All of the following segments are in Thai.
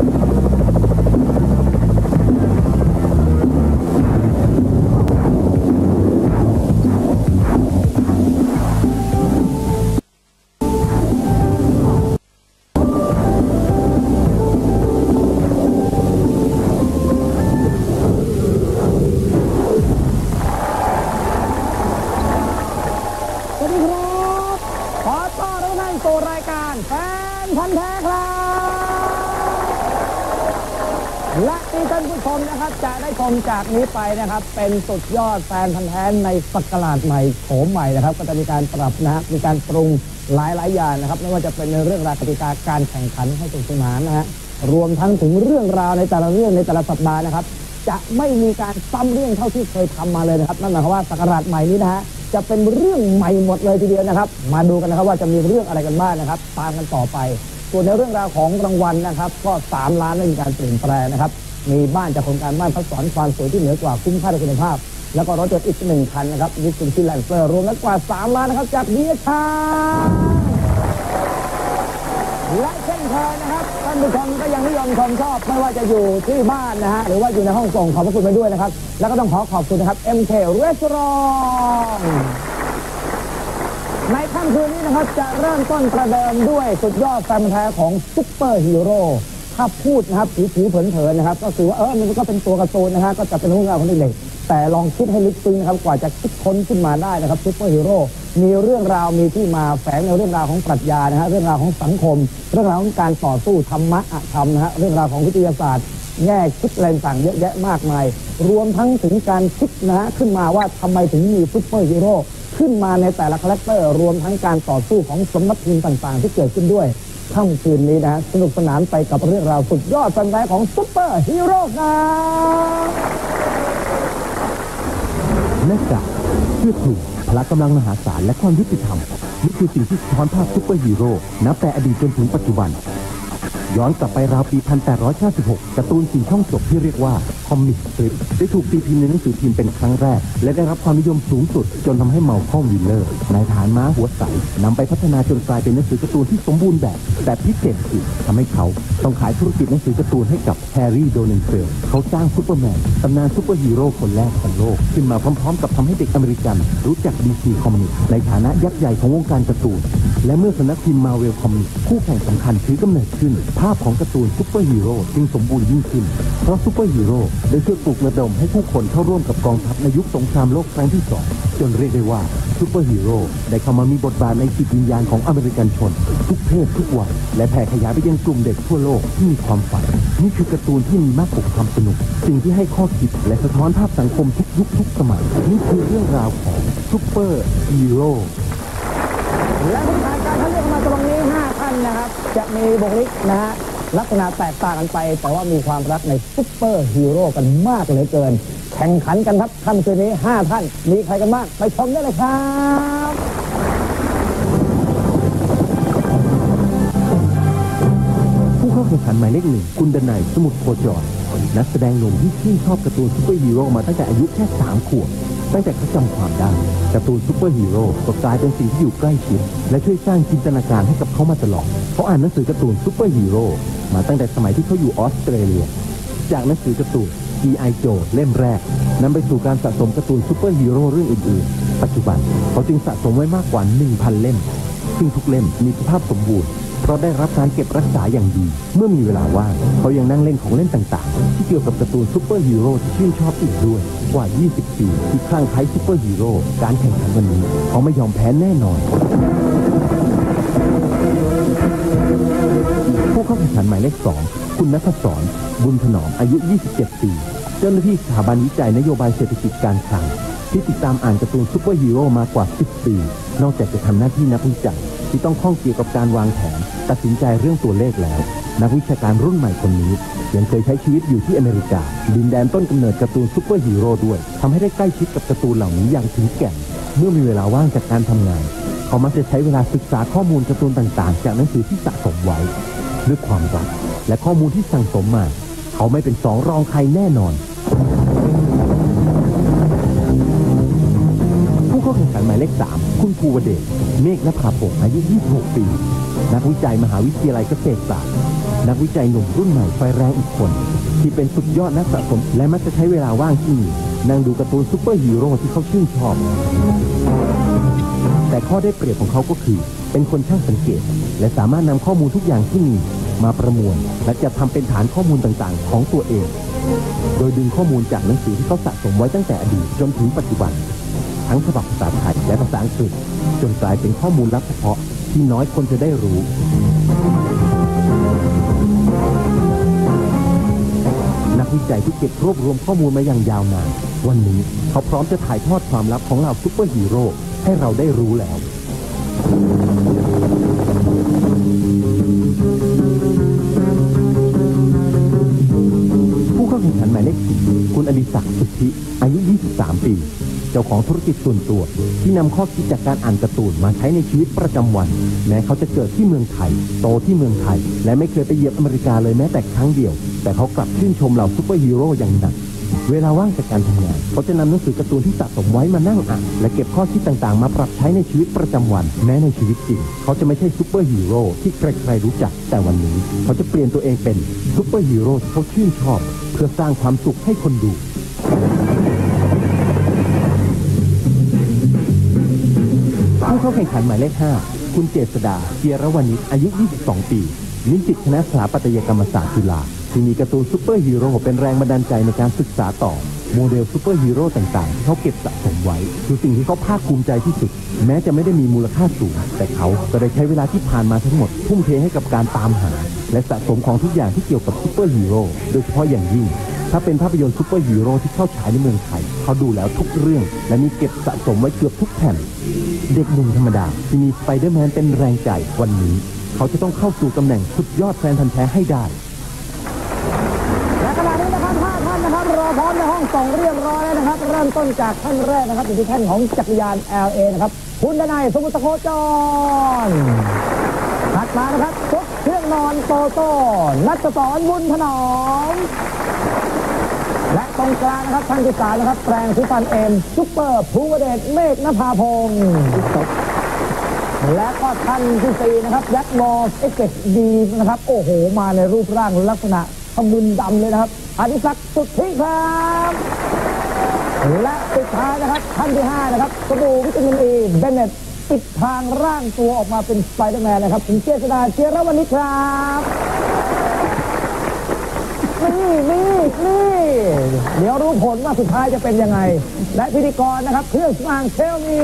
และที่ท่านผู้ชมนะครับจะได้ชมจากนี้ไปนะครับเป็นสุดยอดแฟนพันธุ์แท้ในศักราชใหม่โฉมใหม่นะครับก็จะมีการปรับนะฮะมีการปรุงหลายอย่างนะครับไม่ว่าจะเป็นในเรื่องราวกติกาการแข่งขันให้สนุกสนานนะฮะรวมทั้งถึงเรื่องราวในแต่ละเรื่องในแต่ละสัปดาห์นะครับจะไม่มีการซ้ำเรื่องเท่าที่เคยทำมาเลยนะครับนั่นหมายความว่าศักราชใหม่นี้นะฮะจะเป็นเรื่องใหม่หมดเลยทีเดียวนะครับมาดูกันนะครับว่าจะมีเรื่องอะไรกันบ้างนะครับตามกันต่อไปส่วนในเรื่องราวของรางวัลนะครับก็3 ล้านไม่มีการเปลี่ยนแปลงนะครับมีบ้านจากโครงการบ้านพักสอนความสวยที่เหนือกว่าคุ้มค่าในคุณภาพแล้วก็รถยนต์อีก1 คันนะครับมิตซูบิชิแลนเซอร์รวมแล้วกว่า3 ล้านนะครับจากดีชาและเช่นเคยนะครับท่านผู้ชมก็ยังนิยมชมชอบไม่ว่าจะอยู่ที่บ้านนะฮะหรือว่าอยู่ในห้องส่งขอบพระคุณไปด้วยนะครับแล้วก็ต้องขอบคุณนะครับ MK Restaurant ในค่ำคืนนี้นะครับจะเริ่มต้นประเดิมด้วยสุดยอดแฟนพันธุ์แท้ของซุปเปอร์ฮีโร่ถ้าพูดนะครับผิวเผินๆนะครับก็คือว่ามันก็เป็นตัวการ์ตูนนะฮะก็จะเป็นเรื่องราวของเด็กๆแต่ลองคิดให้ลึกซึ้งนะครับกว่าจะคิดค้นขึ้นมาได้นะครับซุปเปอร์ฮีโร่มีเรื่องราวมีที่มาแฝงในเรื่องราวของปรัชญานะฮะเรื่องราวของสังคมเรื่องราวของการต่อสู้ธรรมะธรรมนะฮะเรื่องราวของวิทยาศาสตร์แง่คิดอะไรต่างเยอะแยะมากมายรวมทั้งถึงการคิดนะฮะขึ้นมาว่าทำไมถึงมีซุปเปอร์ฮีโร่ขึ้นมาในแต่ละคาแรคเตอร์รวมทั้งการต่อสู้ของสมบัติต่างๆที่เกิดขึ้นด้วยค่ำคืนนี้นะสนุกสนานไปกับเรื่องราวสุดยอดแฟนแท้ของซุปเปอร์ฮีโร่ครับหน้ากากเพื่อคลุมพละกำลังมหาศาลและความยุติธรรมนี่คือสิ่งที่สะท้อนภาพซุปเปอร์ฮีโร่นับแต่อดีตจนถึงปัจจุบันย้อนกลับไปราวปี 1896 การ์ตูน4 ช่องจบที่เรียกว่าคอมิกสตริปได้ถูกตีพิมพ์ในหนังสือพิมพ์เป็นครั้งแรกและได้รับความนิยมสูงสุดจนทำให้เมาคอมวิลเลอร์นายทหารม้าหัวใสนำไปพัฒนาจนกลายเป็นหนังสือการ์ตูนที่สมบูรณ์แบบพิเศษสุดทำให้เขาต้องขายธุรกิจหนังสือการ์ตูนให้กับแฮร์รี่โดนันเฟลเขาสร้างซูเปอร์แมนตำนานซูเปอร์ฮีโร่คนแรกของโลกขึ้นมาพร้อมๆกับทำให้เด็กอเมริกันรู้จักดีซีคอมิกในฐานะยักษ์ใหญ่ของวงการการ์ตูนและเมื่อสำนักพิมพ์มาเวลคอมิกคู่แข่งสำคัญถือกำเนิดขึ้นภาพของการ์ตูนซุปเปอร์ฮีโร่จึงสมบูรณ์ยิ่งขึ้นเพราะซุปเปอร์ฮีโร่ได้ช่วยปลุกระดมให้ผู้คนเข้าร่วมกับกองทัพในยุคสงครามโลกครั้งที่ 2จนเรียกได้ว่าซุปเปอร์ฮีโร่ได้เข้ามามีบทบาทในจิตวิญญาณของอเมริกันชนทุกเพศทุกวัยและแผ่ขยายไปยังกลุ่มเด็กทั่วโลกที่มีความฝันนี่คือการ์ตูนที่มีมากกว่าความสนุกสิ่งที่ให้ข้อคิดและสะท้อนภาพสังคมทุกยุคทุกสมัยนี่คือเรื่องราวของซุปเปอร์ฮีโร่และผู้ผ่านการคัดเลือกมาตรงนี้5 ท่านนะครับจะมีบุคลิกนะฮะลักษณะแตกต่างกันไปแต่ว่ามีความรักในซุปเปอร์ฮีโร่กันมากเหลือเกินแข่งขันกันครับค่ำคืนนี้5 ท่านมีใครกันบ้างไปชมได้เลยครับผู้เข้าแข่งขันหมายเลข 1คุณดนัยสมุทรโคจรนักแสดงหนุ่มที่ชื่นชอบการ์ตูนซุปเปอร์ฮีโร่มาตั้งแต่อายุแค่3 ขวบตั้งแต่เขาจำความได้การ์ตูนซุปเปอร์ฮีโร่ก็กลายเป็นสิ่งที่อยู่ใกล้ชิดและช่วยสร้างจินตนาการให้กับเขามาตลอดเขาอ่านหนังสือการ์ตูนซุปเปอร์ฮีโร่มาตั้งแต่สมัยที่เขาอยู่ออสเตรเลียจากหนังสือการ์ตูน G.I. Joe เล่มแรกนำไปสู่การสะสมการ์ตูนซุปเปอร์ฮีโร่เรื่องอื่นๆปัจจุบันเขาจึงสะสมไว้มากกว่า 1,000 เล่มซึ่งทุกเล่มมีสภาพสมบูรณ์เพราะได้รับการเก็บรักษาอย่างดีเมื่อมีเวลาว่างเขายังนั่งเล่นของเล่นต่างๆที่เกี่ยวกับการ์ตูนซุปเปอร์ฮีโร่ที่ชื่นชอบอีกด้วยกว่า 20 ปีที่คลั่งไคล้ซุปเปอร์ฮีโร่การแข่งขันวันนี้เขาไม่ยอมแพ้แน่นอนผู้เข้าแข่งขันหมายเลข 2คุณณัฐศรบุญถนอมอายุ 27 ปีเจ้าหน้าที่สถาบันวิจัยนโยบายเศรษฐกิจการคลังที่ติดตามอ่านการ์ตูนซุปเปอร์ฮีโร่มากว่า 10 ปีนอกจากจะทำหน้าที่นักวิจัยที่ต้องข้องเกี่ยวกับการวางแผนตัดสินใจเรื่องตัวเลขแล้วนักวิชาการรุ่นใหม่คนนี้ยังเคยใช้ชีวิตอยู่ที่อเมริกาดินแดนต้นกำเนิดการ์ตูนซุปเปอร์ฮีโร่ด้วยทำให้ได้ใกล้ชิดกับการ์ตูนเหล่านี้อย่างถึงแก่นเมื่อมีเวลาว่างจากการทำงานเขามักจะใช้เวลาศึกษาข้อมูลการ์ตูนต่างๆจากหนังสือที่สะสมไว้ด้วยความรักและข้อมูลที่สั่งสมมาเขาไม่เป็น2 รองใครแน่นอนผู้เข้าแข่งขันหมายเลข 3คุณภูวเดชเมฆนภาพงศ์อายุ 26 ปีนักวิจัยมหาวิทยาลัยเกษตรศาสตร์นักวิจัยหนุ่มรุ่นใหม่ไฟแรงอีกคนที่เป็นสุดยอดนักสะสมและมักจะใช้เวลาว่างที่มีนั่งดูการ์ตูนซูเปอร์ฮีโร่ที่เขาชื่นชอบแต่ข้อได้เปรียบของเขาก็คือเป็นคนช่างสังเกตและสามารถนำข้อมูลทุกอย่างที่มีมาประมวลและจะทำเป็นฐานข้อมูลต่างๆของตัวเองโดยดึงข้อมูลจากหนังสือที่เขาสะสมไว้ตั้งแต่อดีตจนถึงปัจจุบันทั้งฉบับภาษาไทยและภาษาอังกฤษจนกลายเป็นข้อมูลลับเฉพาะที่น้อยคนจะได้รู้นักวิจัยที่เก็บรวบรวมข้อมูลมาอย่างยาวนานวันนี้เขาพร้อมจะถ่ายทอดความลับของเหล่าซุปเปอร์ฮีโร่ให้เราได้รู้แล้วผู้เข้าแข่งขันหมายเลข 4คุณอดิศักดิ์สุทธิอายุ 23 ปีเจ้าของธุรกิจส่วนตัวที่นำข้อคิดจากการอ่านการ์ตูนมาใช้ในชีวิตประจำวันแม้เขาจะเกิดที่เมืองไทยโตที่เมืองไทยและไม่เคยไปเหยียบอเมริกาเลยแม้แต่ครั้งเดียวแต่เขากลับชื่นชมเหล่าซุปเปอร์ฮีโร่อย่างหนักเวลาว่างจากการทำงานเขาจะนำหนังสือการ์ตูนที่สะสมไว้มานั่งอ่านและเก็บข้อคิดต่างๆมาปรับใช้ในชีวิตประจำวันแม้ในชีวิตจริงเขาจะไม่ใช่ซุปเปอร์ฮีโร่ที่ใครๆรู้จักแต่วันนี้เขาจะเปลี่ยนตัวเองเป็นซุปเปอร์ฮีโร่ที่เขาชื่นชอบเพื่อสร้างความสุขให้คนดูผู้เข้าแข่งขันหมายเลข 5คุณเจษฎาเกียรวณิชอายุ 22 ปีนิสิตคณะสถาปัตยกรรมศาสตร์จุฬาที่มีการ์ตูนซุปเปอร์ฮีโร่เป็นแรงบันดาลใจในการศึกษาต่อโมเดลซุปเปอร์ฮีโร่ต่างๆเขาเก็บสะสมไว้คือสิ่งที่เขาภาคภูมิใจที่สุดแม้จะไม่ได้มีมูลค่าสูงแต่เขาก็ได้ใช้เวลาที่ผ่านมาทั้งหมดทุ่มเทให้กับการตามหาและสะสมของทุกอย่างที่เกี่ยวกับซุปเปอร์ฮีโร่โดยเฉพาะอย่างยิ่งถ้าเป็นภาพยนตร์ซุปเปอร์ฮีโร่ที่เข้าฉายในเมืองไทยเขาดูแล้วทุกเรื่องและมีเก็บสะสมไว้เกือบทุกแผ่นเด็กหนุ่มธรรมดาที่มีสไปเดอร์แมนเป็นแรงใจวันนี้เขาจะต้องเข้าสู่ตำแหน่งสุดยอดแฟนพันธุ์แท้ให้ได้และขณะนี้นะครับ5ท่านนะครับรอพร้อมในห้องส่งเรียบร้อยแล้วนะครับเริ่มต้นจากท่านแรกนะครับอยู่ที่แท่นของจักรยาน LA นะครับคุณดนัย สมุทรโคจรถัดมานะครับฟุ๊กเครื่องนอนโตโต้นัทสรบุญถนอมและตรงกลางนะครับท่านที่3นะครับแปลงสุพรรณเอ็มซุปเปอร์ภูวเดชเมฆนภาพงศ์และก็ท่านที่4นะครับยักษ์มอสเอ็กเซดีนะครับโอ้โหมาในรูปร่างลักษณะขมึนดำเลยนะครับอดิศักดิ์สุทธิครับและสุดท้ายนะครับท่านที่5นะครับสบู่วิตามินอีเบนเน็ตปิดทางร่างตัวออกมาเป็นสไปเดอร์แมนนะครับคุณเจษฎา เจียรวณิชครับนี่เดี๋ยวรู้ผลว่าสุดท้ายจะเป็นยังไงและพิธีกรนะครับเครื่องสำอางเชลมี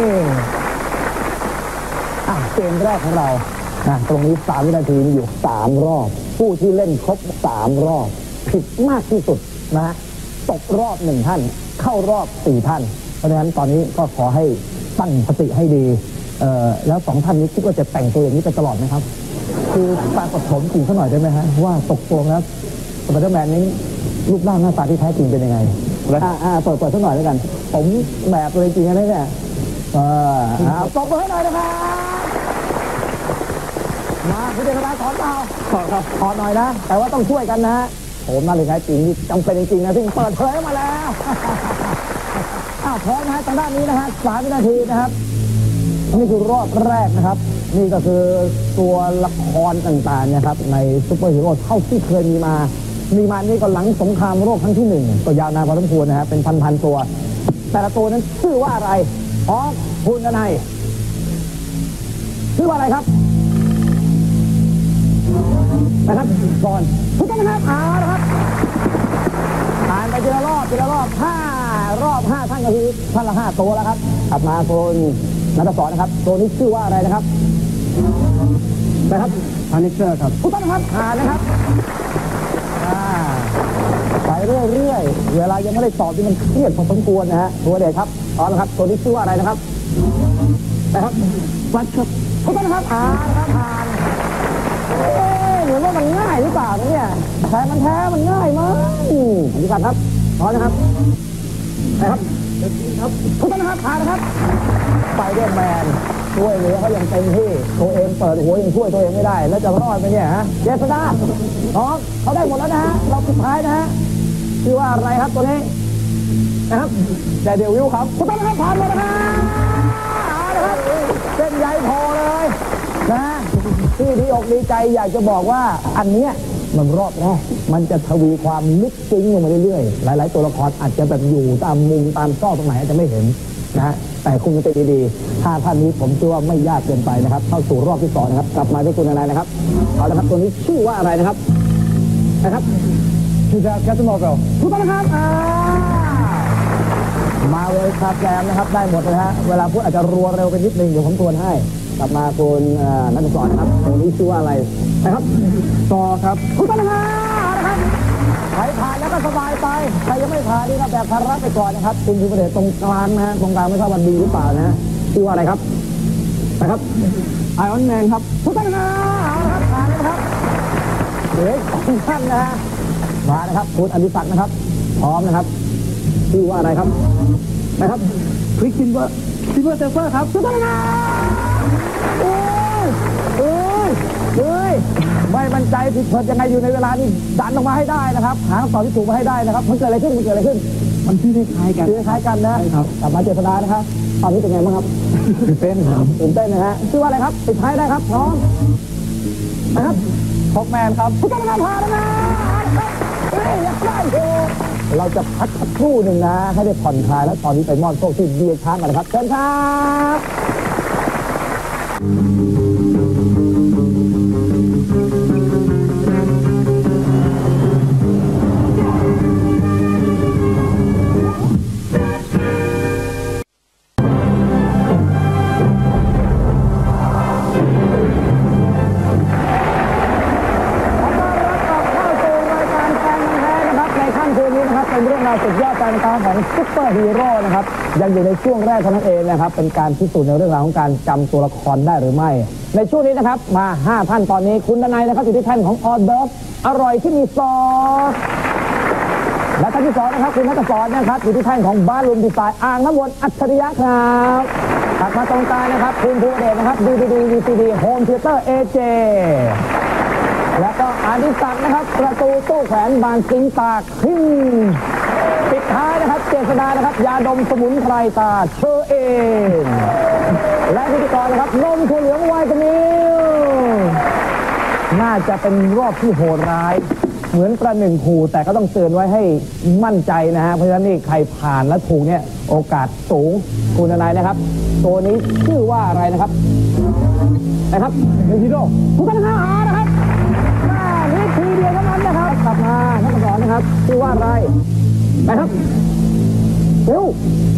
เกมแรกของเราตรงนี้3 วินาทีมีอยู่3 รอบผู้ที่เล่นครบ3 รอบผิดมากที่สุดนะตกรอบ1 ท่านเข้ารอบ4 ท่านเพราะฉะนั้นตอนนี้ก็ขอให้ตั้งสติให้ดีแล้ว2 ท่านนี้คิดว่าจะแต่งตัวอย่างนี้ไปตลอดไหมครับคือปรากฏผมจริงสักหน่อยได้ไหมฮะว่าตกตัวแล้วสไปเดอร์แมนนี้รูปร่างหน้าตาที่แท้จริงเป็นยังไงเปิดสักหน่อยแล้วกันผมแบบเลยจริงๆนะเนี่ยตบมือให้หน่อยนะครับมาคุณเจษฎาถอนเปล่าถอนหน่อยนะแต่ว่าต้องช่วยกันนะผมน่าเลยไงจริงจำเป็นจริงๆนะที่เปิดเผยมาแล้วพร้อมนะทางด้านนี้นะฮะ3 วินาทีนะครับนี่คือรอบแรกนะครับนี่ก็คือตัวละครต่างๆนะครับในซุปเปอร์ฮีโร่เท่าที่เคยมีมานี่ก็หลังสงครามโลกครั้งที่1ก็ยาวนานพอสมควรนะฮะเป็นพันตัวแต่ละตัวนั้นชื่อว่าอะไรคุณดนัยชื่อว่าอะไรครับนะครับก่อนทุกท่านนะครับนะครับผ่านไปทีละรอบ5 รอบ5ท่านก็คือท่านละ5 ตัวแล้วครับถัดมาคนนัทสรนะครับตัวนี้ชื่อว่าอะไรนะครับพานิเชอร์ครับทุกท่านนะครับผ่านนะครับไปเรื่อยๆเวลายังไม่ได้ตอบที่มันเครียดพอสมควรนะฮะตัวเด็กครับเอาละครับตัวนี้ชื่อว่าอะไรนะครับวัดครับทุกท่านนะครับผ่านเหมือนว่ามันง่ายหรือเปล่าเนี่ยแต่มันแท้มันง่ายมากดีกว่าครับพอนะครับทุกท่านนะครับผ่านนะครับสไปเดอร์แมนช่วยเหลือเขาอย่างเต็มที่ตัวเองเปิดหัวยังช่วยตัวเองไม่ได้แล้วจะรอดไหมเนี่ยฮะเจษฎาเขาได้หมดแล้วนะฮะเราสุดท้ายนะฮะชื่อว่าอะไรครับตัวนี้นะครับแต่เดวิลครับทุกท่านนะครับผ่านหมดนะครับเส้นใยพอเลยนะที่ดีอกดีใจอยากจะบอกว่าอันเนี้ยมันรอบแรกมันจะทวีความลึกซึ้งลงมาเรื่อยๆหลายๆตัวละครอาจจะแบบอยู่ตามมุมตามซอกตรงไหนอาจจะไม่เห็นนะฮะแต่คุณจะดีๆถ้าท่านนี้ผมเชื่อว่าไม่ยากเกินไปนะครับเข้าสู่รอบที่ 2นะครับกลับมาที่คุณอะไรนะครับเอาละครับตัวนี้ชื่อว่าอะไรนะครับชื่อแคทมอร์เวลถูกต้องนะครับมาเลยครับแกมนะครับได้หมดเลยฮะเวลาพูดอาจจะรัวเร็วไปนิดนึงเดี๋ยวผมทวนให้กลับมาคุณนักสอนนะครับตัวนี้ชื่อว่าอะไรนะครับต่อครับถูกต้องนะครับใครผ่านแล้วก็สบายไปใครยังไม่ผ่านนี่ก็แบกภาระไปก่อนนะครับคุณพิเดชตรงกลางนะฮะตรงกลางไม่ทราบว่าดีหรือเปล่านะชื่อว่าอะไรครับนะครับไอออนแมนครับถูกต้องนะครับผ่านนะครับเหลือ2ท่านนะฮะมานะครับคุณอดิศักดิ์นะครับพร้อมนะครับชื่อว่าอะไรครับนะครับคริสซินเวอร์เซฟเฟอร์ครับถูกต้องนะไม่มั่นใจผิดเผิดยังไงอยู่ในเวลานี้ดันออกมาให้ได้นะครับหาคำตอบที่ถูกมาให้ได้นะครับมันเกิดอะไรขึ้นมันชื่อคล้ายกันนะครับกลับมาเจษฎานะครับตอนนี้เป็นไงบ้างครับตื่นเต้นนะฮะชื่อว่าอะไรครับปิดท้ายได้ครับพร้อมนะครับพกแมนครับทุกท่านพาแล้วนะอยากได้เราจะพักสักครู่หนึ่งนะให้ได้ผ่อนคลายแล้วตอนนี้ไปมอบโชคที่เบียร์ช้างกันนะครับเชิญครับสุดยอดการแข่งขันของซุปเปอร์ฮีโร่นะครับยังอยู่ในช่วงแรกเท่านั้นเองนะครับเป็นการพิสูจน์ในเรื่องราวของการจำตัวละครได้หรือไม่ในช่วงนี้นะครับมา5ท่านตอนนี้คุณดนัยนะครับอยู่ที่แท่นของออเดิร์ฟอร่อยที่มีซอสและท่านที่2นะครับคุณนัทศรนะครับอยู่ที่แท่นของบาลูนดีไซน์อ่างน้ำวนอัจฉริยะครับถัดมาตรงกลางนะครับคุณภูเดชนะครับDVDโฮมเธียเตอร์เอเจแล้วก็อดิศักดิ์นะครับประตูตู้แขวนบานซิงตาขึ้นปิดท้ายนะครับเจษฎานะครับยาดมสมุนไพรตาเชอเองและพิธีกรนะครับนมถั่วเหลืองไวตามิลน่าจะเป็นรอบที่โหดร้ายเหมือนประหนึ่งขู่แต่ก็ต้องเตือนไว้ให้มั่นใจนะฮะเพราะฉะนั้นนี่ใครผ่านและถูกเนี่ยโอกาสสูงคุณอะไรนะครับตัวนี้ชื่อว่าอะไรนะครับเนฮิโร่ทุกท่านนะครับนี่ทีเดียวเท่านั้นนะครับกลับมานักสอนนะครับชื่อว่าอะไรนะครับเร็ว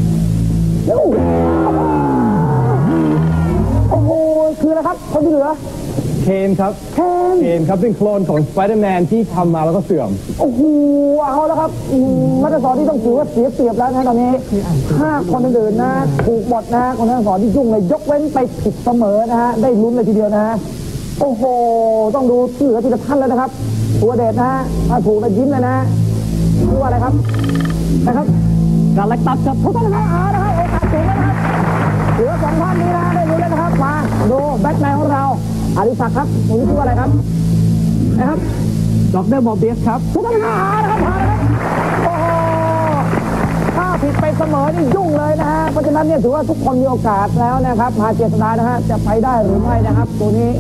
โอ้โหคืออะไรครับคนที่เหลือเคนครับเป็นโคลนของสไปเดอร์แมนที่ทำมาแล้วก็เสื่อมโอ้โหเอาแล้วครับนักสอนที่ต้องถือว่าเสียเปรียบแล้วนะตอนนี้5คนอื่นๆนะถูกหมดนะคนนักสอนที่ยุ่งเลยยกเว้นไปผิดเสมอนะฮะได้ลุ้นเลยทีเดียวนะฮะโอ้โหต้องดูชื่อทีละท่านแล้วนะครับตัวเด็ดนะฮะถ้าถูกแล้วยิ้มเลยนะชื่อว่าอะไรครับกาแล็กตัสครับทุกท่านนะครับนะครับโอกาสสูงนะครับเหลือ2ท่านนี้นะได้ลุ้นแล้วนะครับมาดูแบทแมนของเราอดิศักดิ์ครับตัวนี้ชื่อว่าอะไรครับดอกเตอร์บอบเบียสครับทุกท่านนะครับผ่านนะครับโอ้โหถ้าผิดไปเสมอนี่ยุ่งเลยนะฮะเพราะฉะนั้นเนี่ยถือว่าทุกคนมีโอกาสแล้วนะครับมาเจษฎานะฮะจะไปได้หรือไม่นะครับตัวนี้